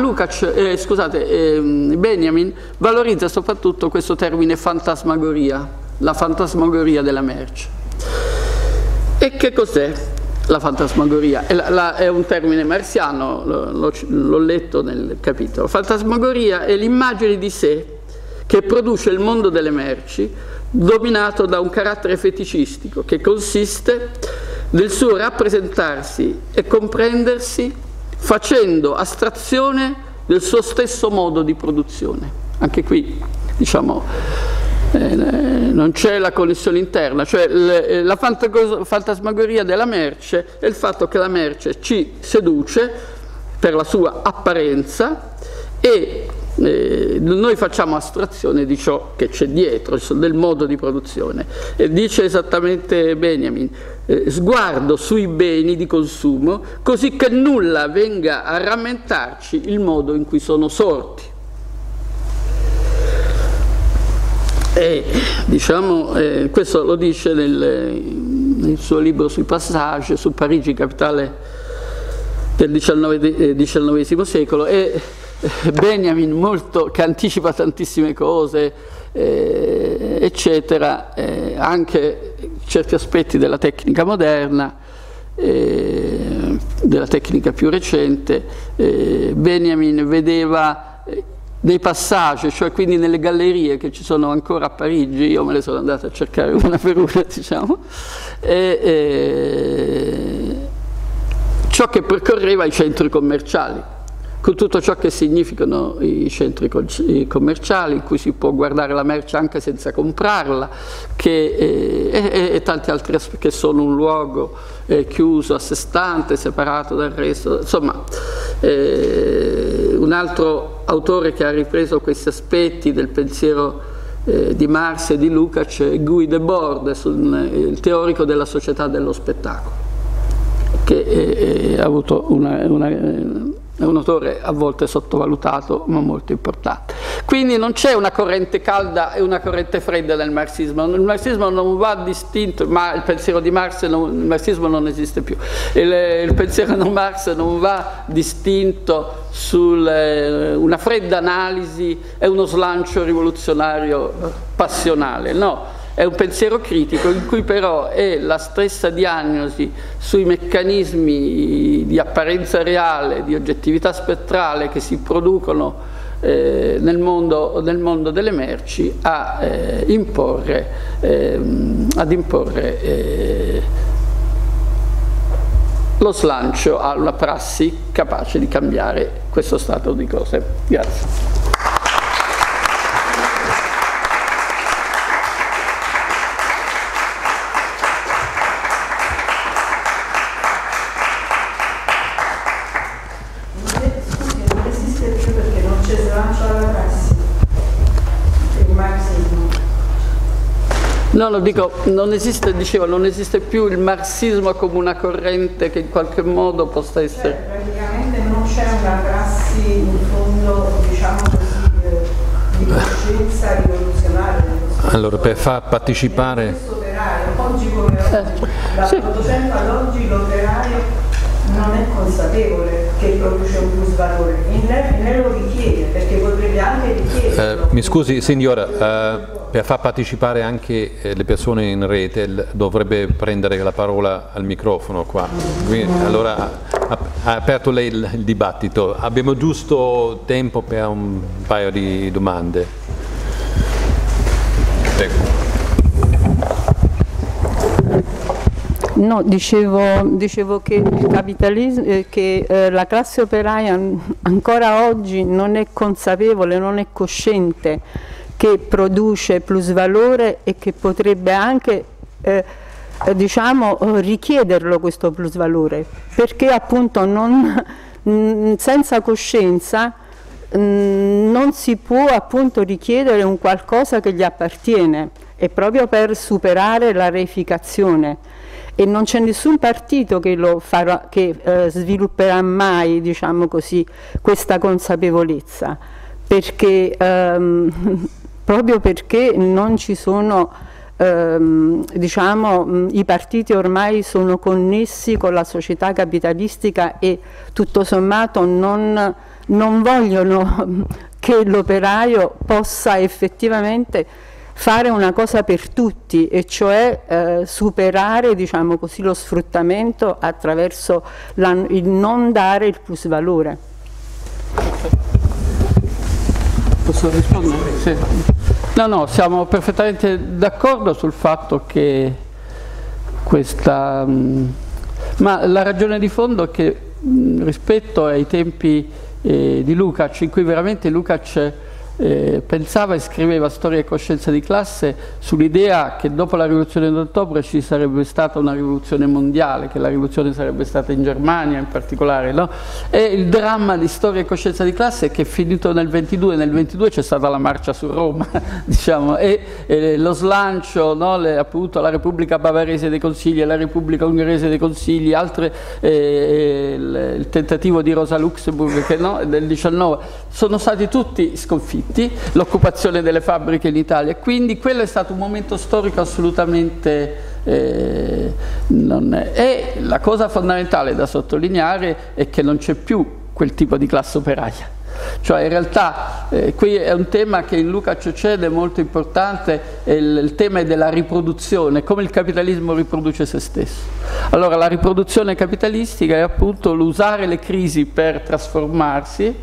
Benjamin valorizza soprattutto questo termine fantasmagoria, la fantasmagoria della merce. E che cos'è la fantasmagoria? È un termine marxiano, l'ho letto nel capitolo. Fantasmagoria è l'immagine di sé che produce il mondo delle merci, dominato da un carattere feticistico che consiste nel suo rappresentarsi e comprendersi facendo astrazione del suo stesso modo di produzione. Anche qui, diciamo, non c'è la connessione interna, cioè la fantasmagoria della merce è il fatto che la merce ci seduce per la sua apparenza e noi facciamo astrazione di ciò che c'è dietro, del modo di produzione. E dice esattamente Benjamin: sguardo sui beni di consumo così che nulla venga a rammentarci il modo in cui sono sorti. E diciamo, questo lo dice nel suo libro sui passage, su Parigi, capitale del XIX secolo, e Benjamin, che anticipa tantissime cose, eccetera, anche certi aspetti della tecnica moderna, della tecnica più recente. Benjamin vedeva nei passaggi, cioè quindi nelle gallerie che ci sono ancora a Parigi, io me le sono andata a cercare una per una, diciamo, ciò che percorreva i centri commerciali, con tutto ciò che significano i centri commerciali, in cui si può guardare la merce anche senza comprarla, e tanti altri aspetti, che sono un luogo chiuso, a sé stante, separato dal resto. Insomma, un altro autore che ha ripreso questi aspetti del pensiero di Marx e di Lukács è Guy Debord, il teorico della società dello spettacolo, che ha avuto è un autore a volte sottovalutato ma molto importante. Quindi non c'è una corrente calda e una corrente fredda nel marxismo. Il marxismo non va distinto, ma il pensiero di Marx, il marxismo non esiste più. Il pensiero di Marx non va distinto su una fredda analisi e uno slancio rivoluzionario passionale, no. È un pensiero critico in cui però è la stessa diagnosi sui meccanismi di apparenza reale, di oggettività spettrale che si producono nel mondo delle merci ad imporre lo slancio a una prassi capace di cambiare questo stato di cose. Grazie. No, lo dico, non esiste, dicevo, non esiste più il marxismo come una corrente che in qualche modo possa essere... Cioè, praticamente non c'è una prassi, in fondo, diciamo così, di coscienza rivoluzionaria. Allora, per far partecipare... Oggi come oggi, da Quattrocento ad oggi l'operaio non è consapevole che produce un plus valore, né lo richiede, perché potrebbe anche richiederlo. Mi scusi signora, per far partecipare anche le persone in rete dovrebbe prendere la parola al microfono qua. Allora ha aperto lei il dibattito, abbiamo giusto tempo per un paio di domande. Prego. No, dicevo che il capitalismo, la classe operaia ancora oggi non è consapevole, non è cosciente che produce plusvalore e che potrebbe anche diciamo, richiederlo questo plusvalore, perché appunto senza coscienza non si può appunto richiedere un qualcosa che gli appartiene, è proprio per superare la reificazione. E non c'è nessun partito che svilupperà mai, diciamo così, questa consapevolezza, perché, proprio perché non ci sono, diciamo, i partiti ormai sono connessi con la società capitalistica e tutto sommato non vogliono che l'operaio possa effettivamente fare una cosa per tutti, e cioè superare, diciamo così, lo sfruttamento attraverso il non dare il plusvalore. Posso rispondere? Sì. No, siamo perfettamente d'accordo sul fatto che questa... ma la ragione di fondo è che rispetto ai tempi di Lukács, in cui veramente Lukács pensava e scriveva Storia e coscienza di classe sull'idea che dopo la rivoluzione d'ottobre ci sarebbe stata una rivoluzione mondiale, che la rivoluzione sarebbe stata in Germania in particolare, no? E il dramma di Storia e coscienza di classe è che è finito nel 22, nel 22 c'è stata la marcia su Roma, diciamo, e lo slancio, no? Appunto la Repubblica Bavarese dei Consigli e la Repubblica Ungherese dei Consigli, altre, il tentativo di Rosa Luxemburg che, no? Del 19, sono stati tutti sconfitti, l'occupazione delle fabbriche in Italia, quindi quello è stato un momento storico assolutamente e la cosa fondamentale da sottolineare è che non c'è più quel tipo di classe operaia, cioè in realtà qui è un tema che in Lukács c'è ed è molto importante, il tema è della riproduzione, come il capitalismo riproduce se stesso. Allora la riproduzione capitalistica è appunto l'usare le crisi per trasformarsi,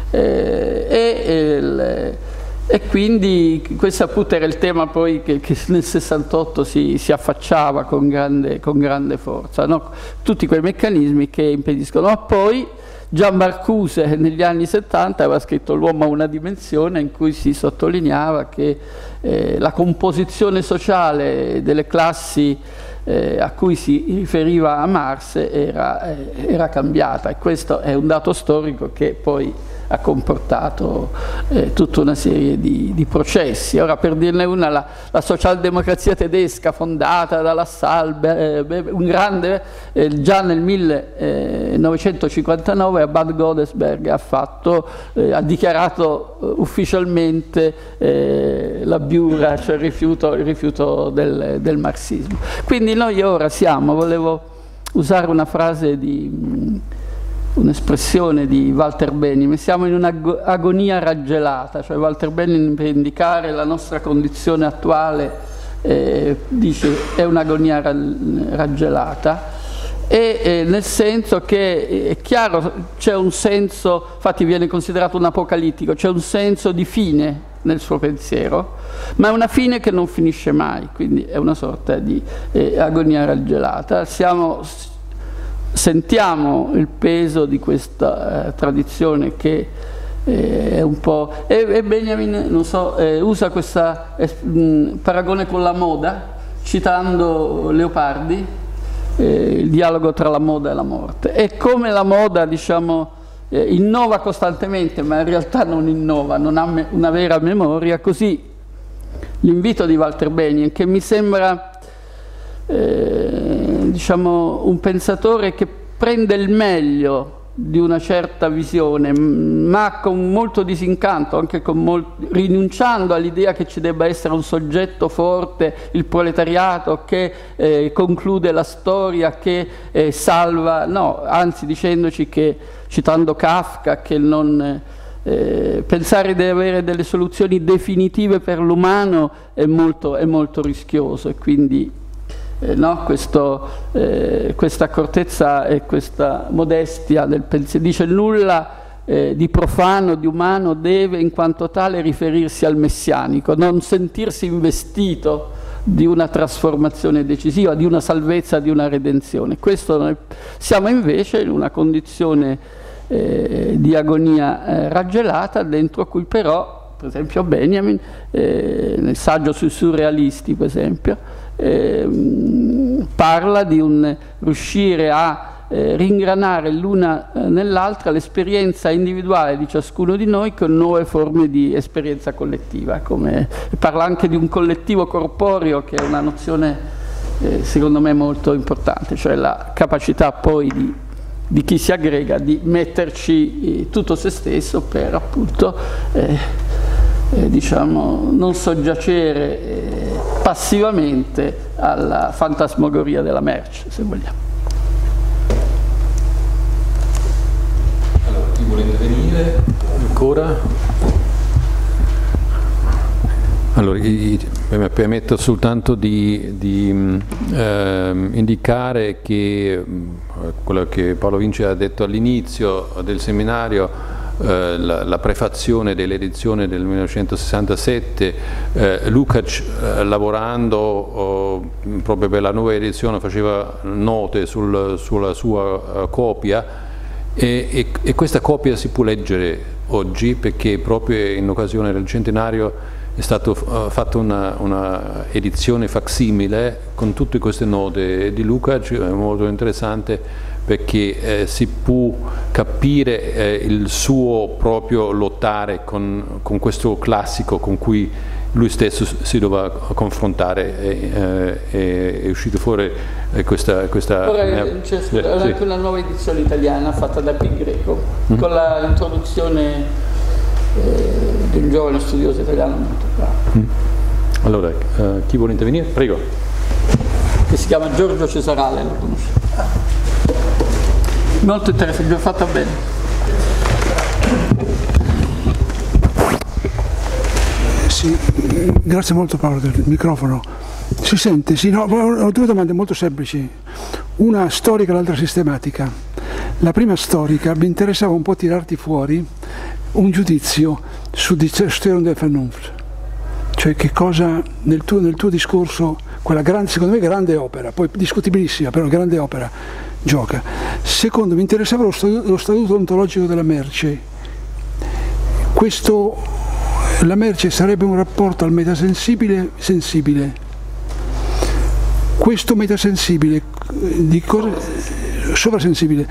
e quindi questo appunto era il tema poi che nel 68 si affacciava con grande forza, no? Tutti quei meccanismi che impediscono, ma poi Gian Marcuse negli anni 70 aveva scritto L'uomo ha una dimensione, in cui si sottolineava che la composizione sociale delle classi a cui si riferiva Marx era cambiata, e questo è un dato storico che poi ha comportato tutta una serie di processi. Ora, per dirne una, la socialdemocrazia tedesca fondata da Lassalle, un grande, già nel 1959 a Bad Godesberg ha dichiarato ufficialmente l'abbiura, cioè il rifiuto del marxismo. Quindi noi ora volevo usare una frase un'espressione di Walter Benjamin, siamo in un'agonia raggelata, cioè Walter Benjamin, per indicare la nostra condizione attuale, dice è un'agonia raggelata, nel senso che è chiaro, c'è un senso, infatti viene considerato un apocalittico, c'è un senso di fine nel suo pensiero, ma è una fine che non finisce mai, quindi è una sorta di agonia raggelata. Sentiamo il peso di questa tradizione che è un po'... E Benjamin, non so, usa questo paragone con la moda, citando Leopardi, il dialogo tra la moda e la morte. E come la moda, diciamo, innova costantemente, ma in realtà non innova, non ha una vera memoria, così l'invito di Walter Benjamin, che mi sembra... diciamo un pensatore che prende il meglio di una certa visione, ma con molto disincanto, anche rinunciando all'idea che ci debba essere un soggetto forte, il proletariato, che conclude la storia, che salva, no, anzi dicendoci che, citando Kafka, che pensare di avere delle soluzioni definitive per l'umano è molto rischioso, e quindi no, questa accortezza e questa modestia del pensiero, dice nulla di profano, di umano deve in quanto tale riferirsi al messianico, non sentirsi investito di una trasformazione decisiva, di una salvezza, di una redenzione. Siamo invece in una condizione di agonia raggelata, dentro cui però, per esempio Benjamin, nel saggio sui surrealisti, per esempio, parla di riuscire a ringranare l'una nell'altra l'esperienza individuale di ciascuno di noi con nuove forme di esperienza collettiva. Parla anche di un collettivo corporeo, che è una nozione secondo me molto importante, cioè la capacità poi di chi si aggrega di metterci tutto se stesso per appunto diciamo non soggiacere passivamente alla fantasmagoria della merce, se vogliamo. Allora, chi vuole intervenire ancora? Allora, mi permetto soltanto di indicare che quello che Paolo Vinci ha detto all'inizio del seminario, la prefazione dell'edizione del 1967, Lukács, lavorando proprio per la nuova edizione, faceva note sulla sua copia, e questa copia si può leggere oggi, perché proprio in occasione del centenario è stata fatta una edizione facsimile con tutte queste note di Lukács, è molto interessante, perché si può capire il suo proprio lottare con questo classico con cui lui stesso si doveva confrontare, è uscito fuori questa ora c'è anche una nuova edizione italiana fatta da P. Greco, con l'introduzione di un giovane studioso italiano molto bravo. Allora, chi vuole intervenire? Prego. Che si chiama Giorgio Cesarale, lo conosce? Molto interessante, vi ho fatto bene. Sì, grazie molto Paolo del microfono. Si sente? Sì, no, ho due domande molto semplici, una storica e l'altra sistematica. La prima storica, mi interessava un po' tirarti fuori un giudizio su die Zerstörung der Vernunft, cioè che cosa nel tuo discorso, quella grande, secondo me grande opera, poi discutibilissima, però grande opera, gioca. Secondo, mi interessava lo statuto ontologico della merce. La merce sarebbe un rapporto al metasensibile sensibile. Questo metasensibile, sovrasensibile,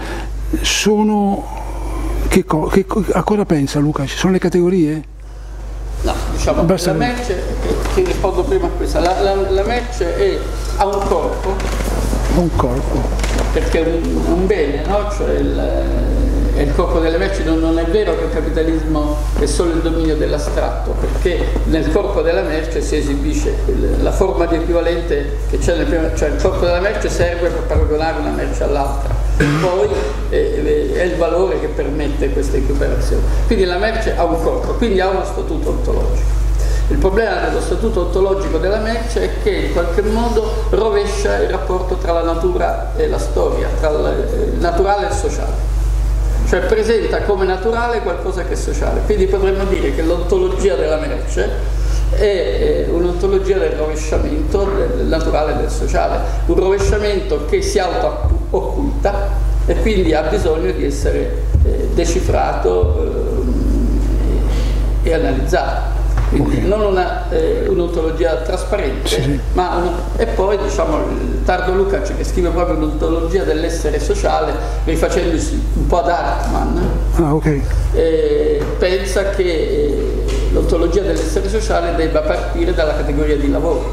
a cosa pensa Luca? Ci sono le categorie? No, diciamo che la merce, ti rispondo prima a questa, la merce ha un corpo. Un corpo. Perché è un bene, no? Cioè è il corpo delle merci. Non è vero che il capitalismo è solo il dominio dell'astratto, perché nel corpo della merce si esibisce la forma di equivalente che c'è cioè il corpo della merce serve per paragonare una merce all'altra, poi è il valore che permette questa equiparazione. Quindi la merce ha un corpo, quindi ha uno statuto ontologico. Il problema dello statuto ontologico della merce è che in qualche modo rovescia il rapporto tra la natura e la storia, tra il naturale e il sociale. Cioè presenta come naturale qualcosa che è sociale. Quindi potremmo dire che l'ontologia della merce è un'ontologia del rovesciamento del naturale e del sociale, un rovesciamento che si auto-occulta e quindi ha bisogno di essere decifrato e analizzato. Quindi non un'ontologia trasparente, sì. E poi diciamo il tardo Lukács, che scrive proprio un'ontologia dell'essere sociale, rifacendosi un po' ad Hartmann, pensa che l'ontologia dell'essere sociale debba partire dalla categoria di lavoro,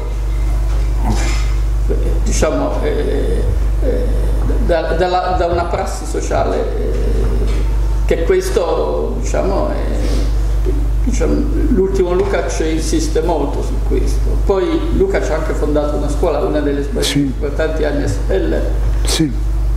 diciamo da una prassi sociale, che questo diciamo è. L'ultimo Lukács insiste molto su questo. Poi Lukács ha anche fondato una scuola, una delle più importanti, Agnes Heller. Sì.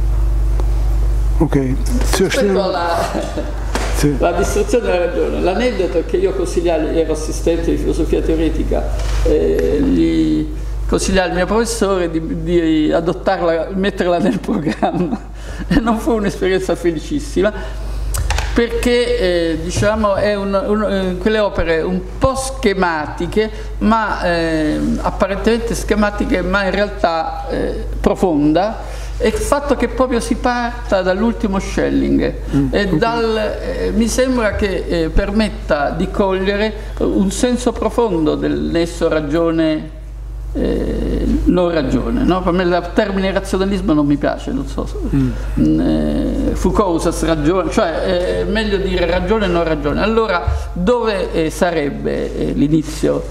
Ok. Rispetto alla distruzione della ragione, l'aneddoto è che io consigliai, ero assistente di filosofia teoretica, gli consigliai al mio professore di adottarla, metterla nel programma, e non fu un'esperienza felicissima, perché diciamo è quelle opere un po' schematiche, ma apparentemente schematiche, ma in realtà profonda, e il fatto che proprio si parta dall'ultimo Schelling mi sembra che permetta di cogliere un senso profondo del nesso ragione non ragione, no? Per me il termine razionalismo non mi piace, non so. Foucault usa ragione, cioè è meglio dire ragione e non ragione. Allora dove sarebbe l'inizio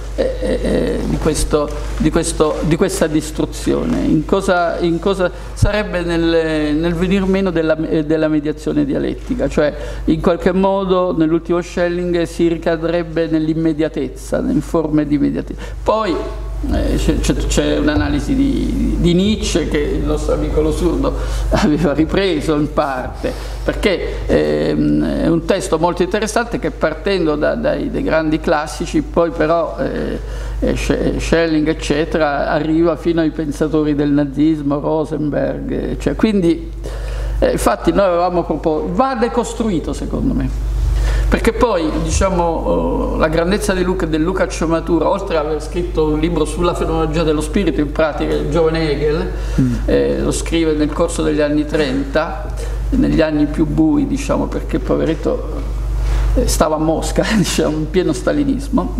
di questa distruzione? In cosa sarebbe nel venir meno della mediazione dialettica? Cioè in qualche modo nell'ultimo Schelling si ricadrebbe nell'immediatezza, in forme di immediatezza. Poi c'è un'analisi di Nietzsche che il nostro amico Lo Surdo aveva ripreso in parte, perché è un testo molto interessante che, partendo dai grandi classici, poi però Schelling eccetera, arriva fino ai pensatori del nazismo, Rosenberg, cioè, quindi infatti noi avevamo proposto, va decostruito secondo me. Perché poi, diciamo, la grandezza del Lukács maturo, oltre ad aver scritto un libro sulla fenomenologia dello spirito, in pratica il giovane Hegel, lo scrive nel corso degli anni 30, negli anni più bui, diciamo, perché poveretto stava a Mosca, diciamo, in pieno stalinismo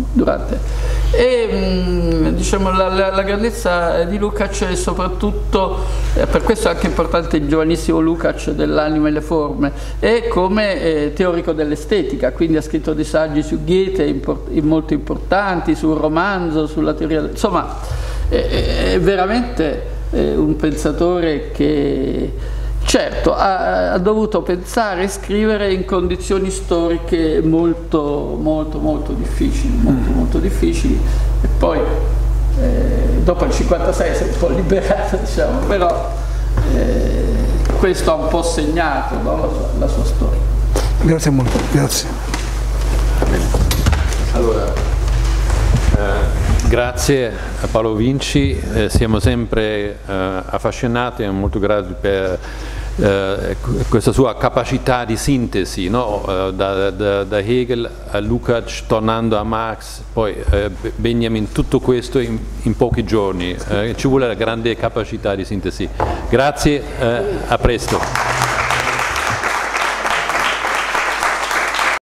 diciamo la grandezza di Lukács è soprattutto, per questo è anche importante il giovanissimo Lukács dell'anima e le forme, è come teorico dell'estetica, quindi ha scritto dei saggi su Goethe molto importanti, sul romanzo, sulla teoria, insomma è veramente un pensatore che certo ha dovuto pensare e scrivere in condizioni storiche molto difficili, e poi dopo il 56 si è un po' liberato, diciamo, però questo ha un po' segnato, no, la sua storia. Grazie molto, grazie. Allora, grazie a Paolo Vinci, siamo sempre affascinati e molto grati per questa sua capacità di sintesi, no? Da Hegel a Lukács, tornando a Marx, poi Benjamin, tutto questo in pochi giorni, ci vuole la grande capacità di sintesi. Grazie, a presto.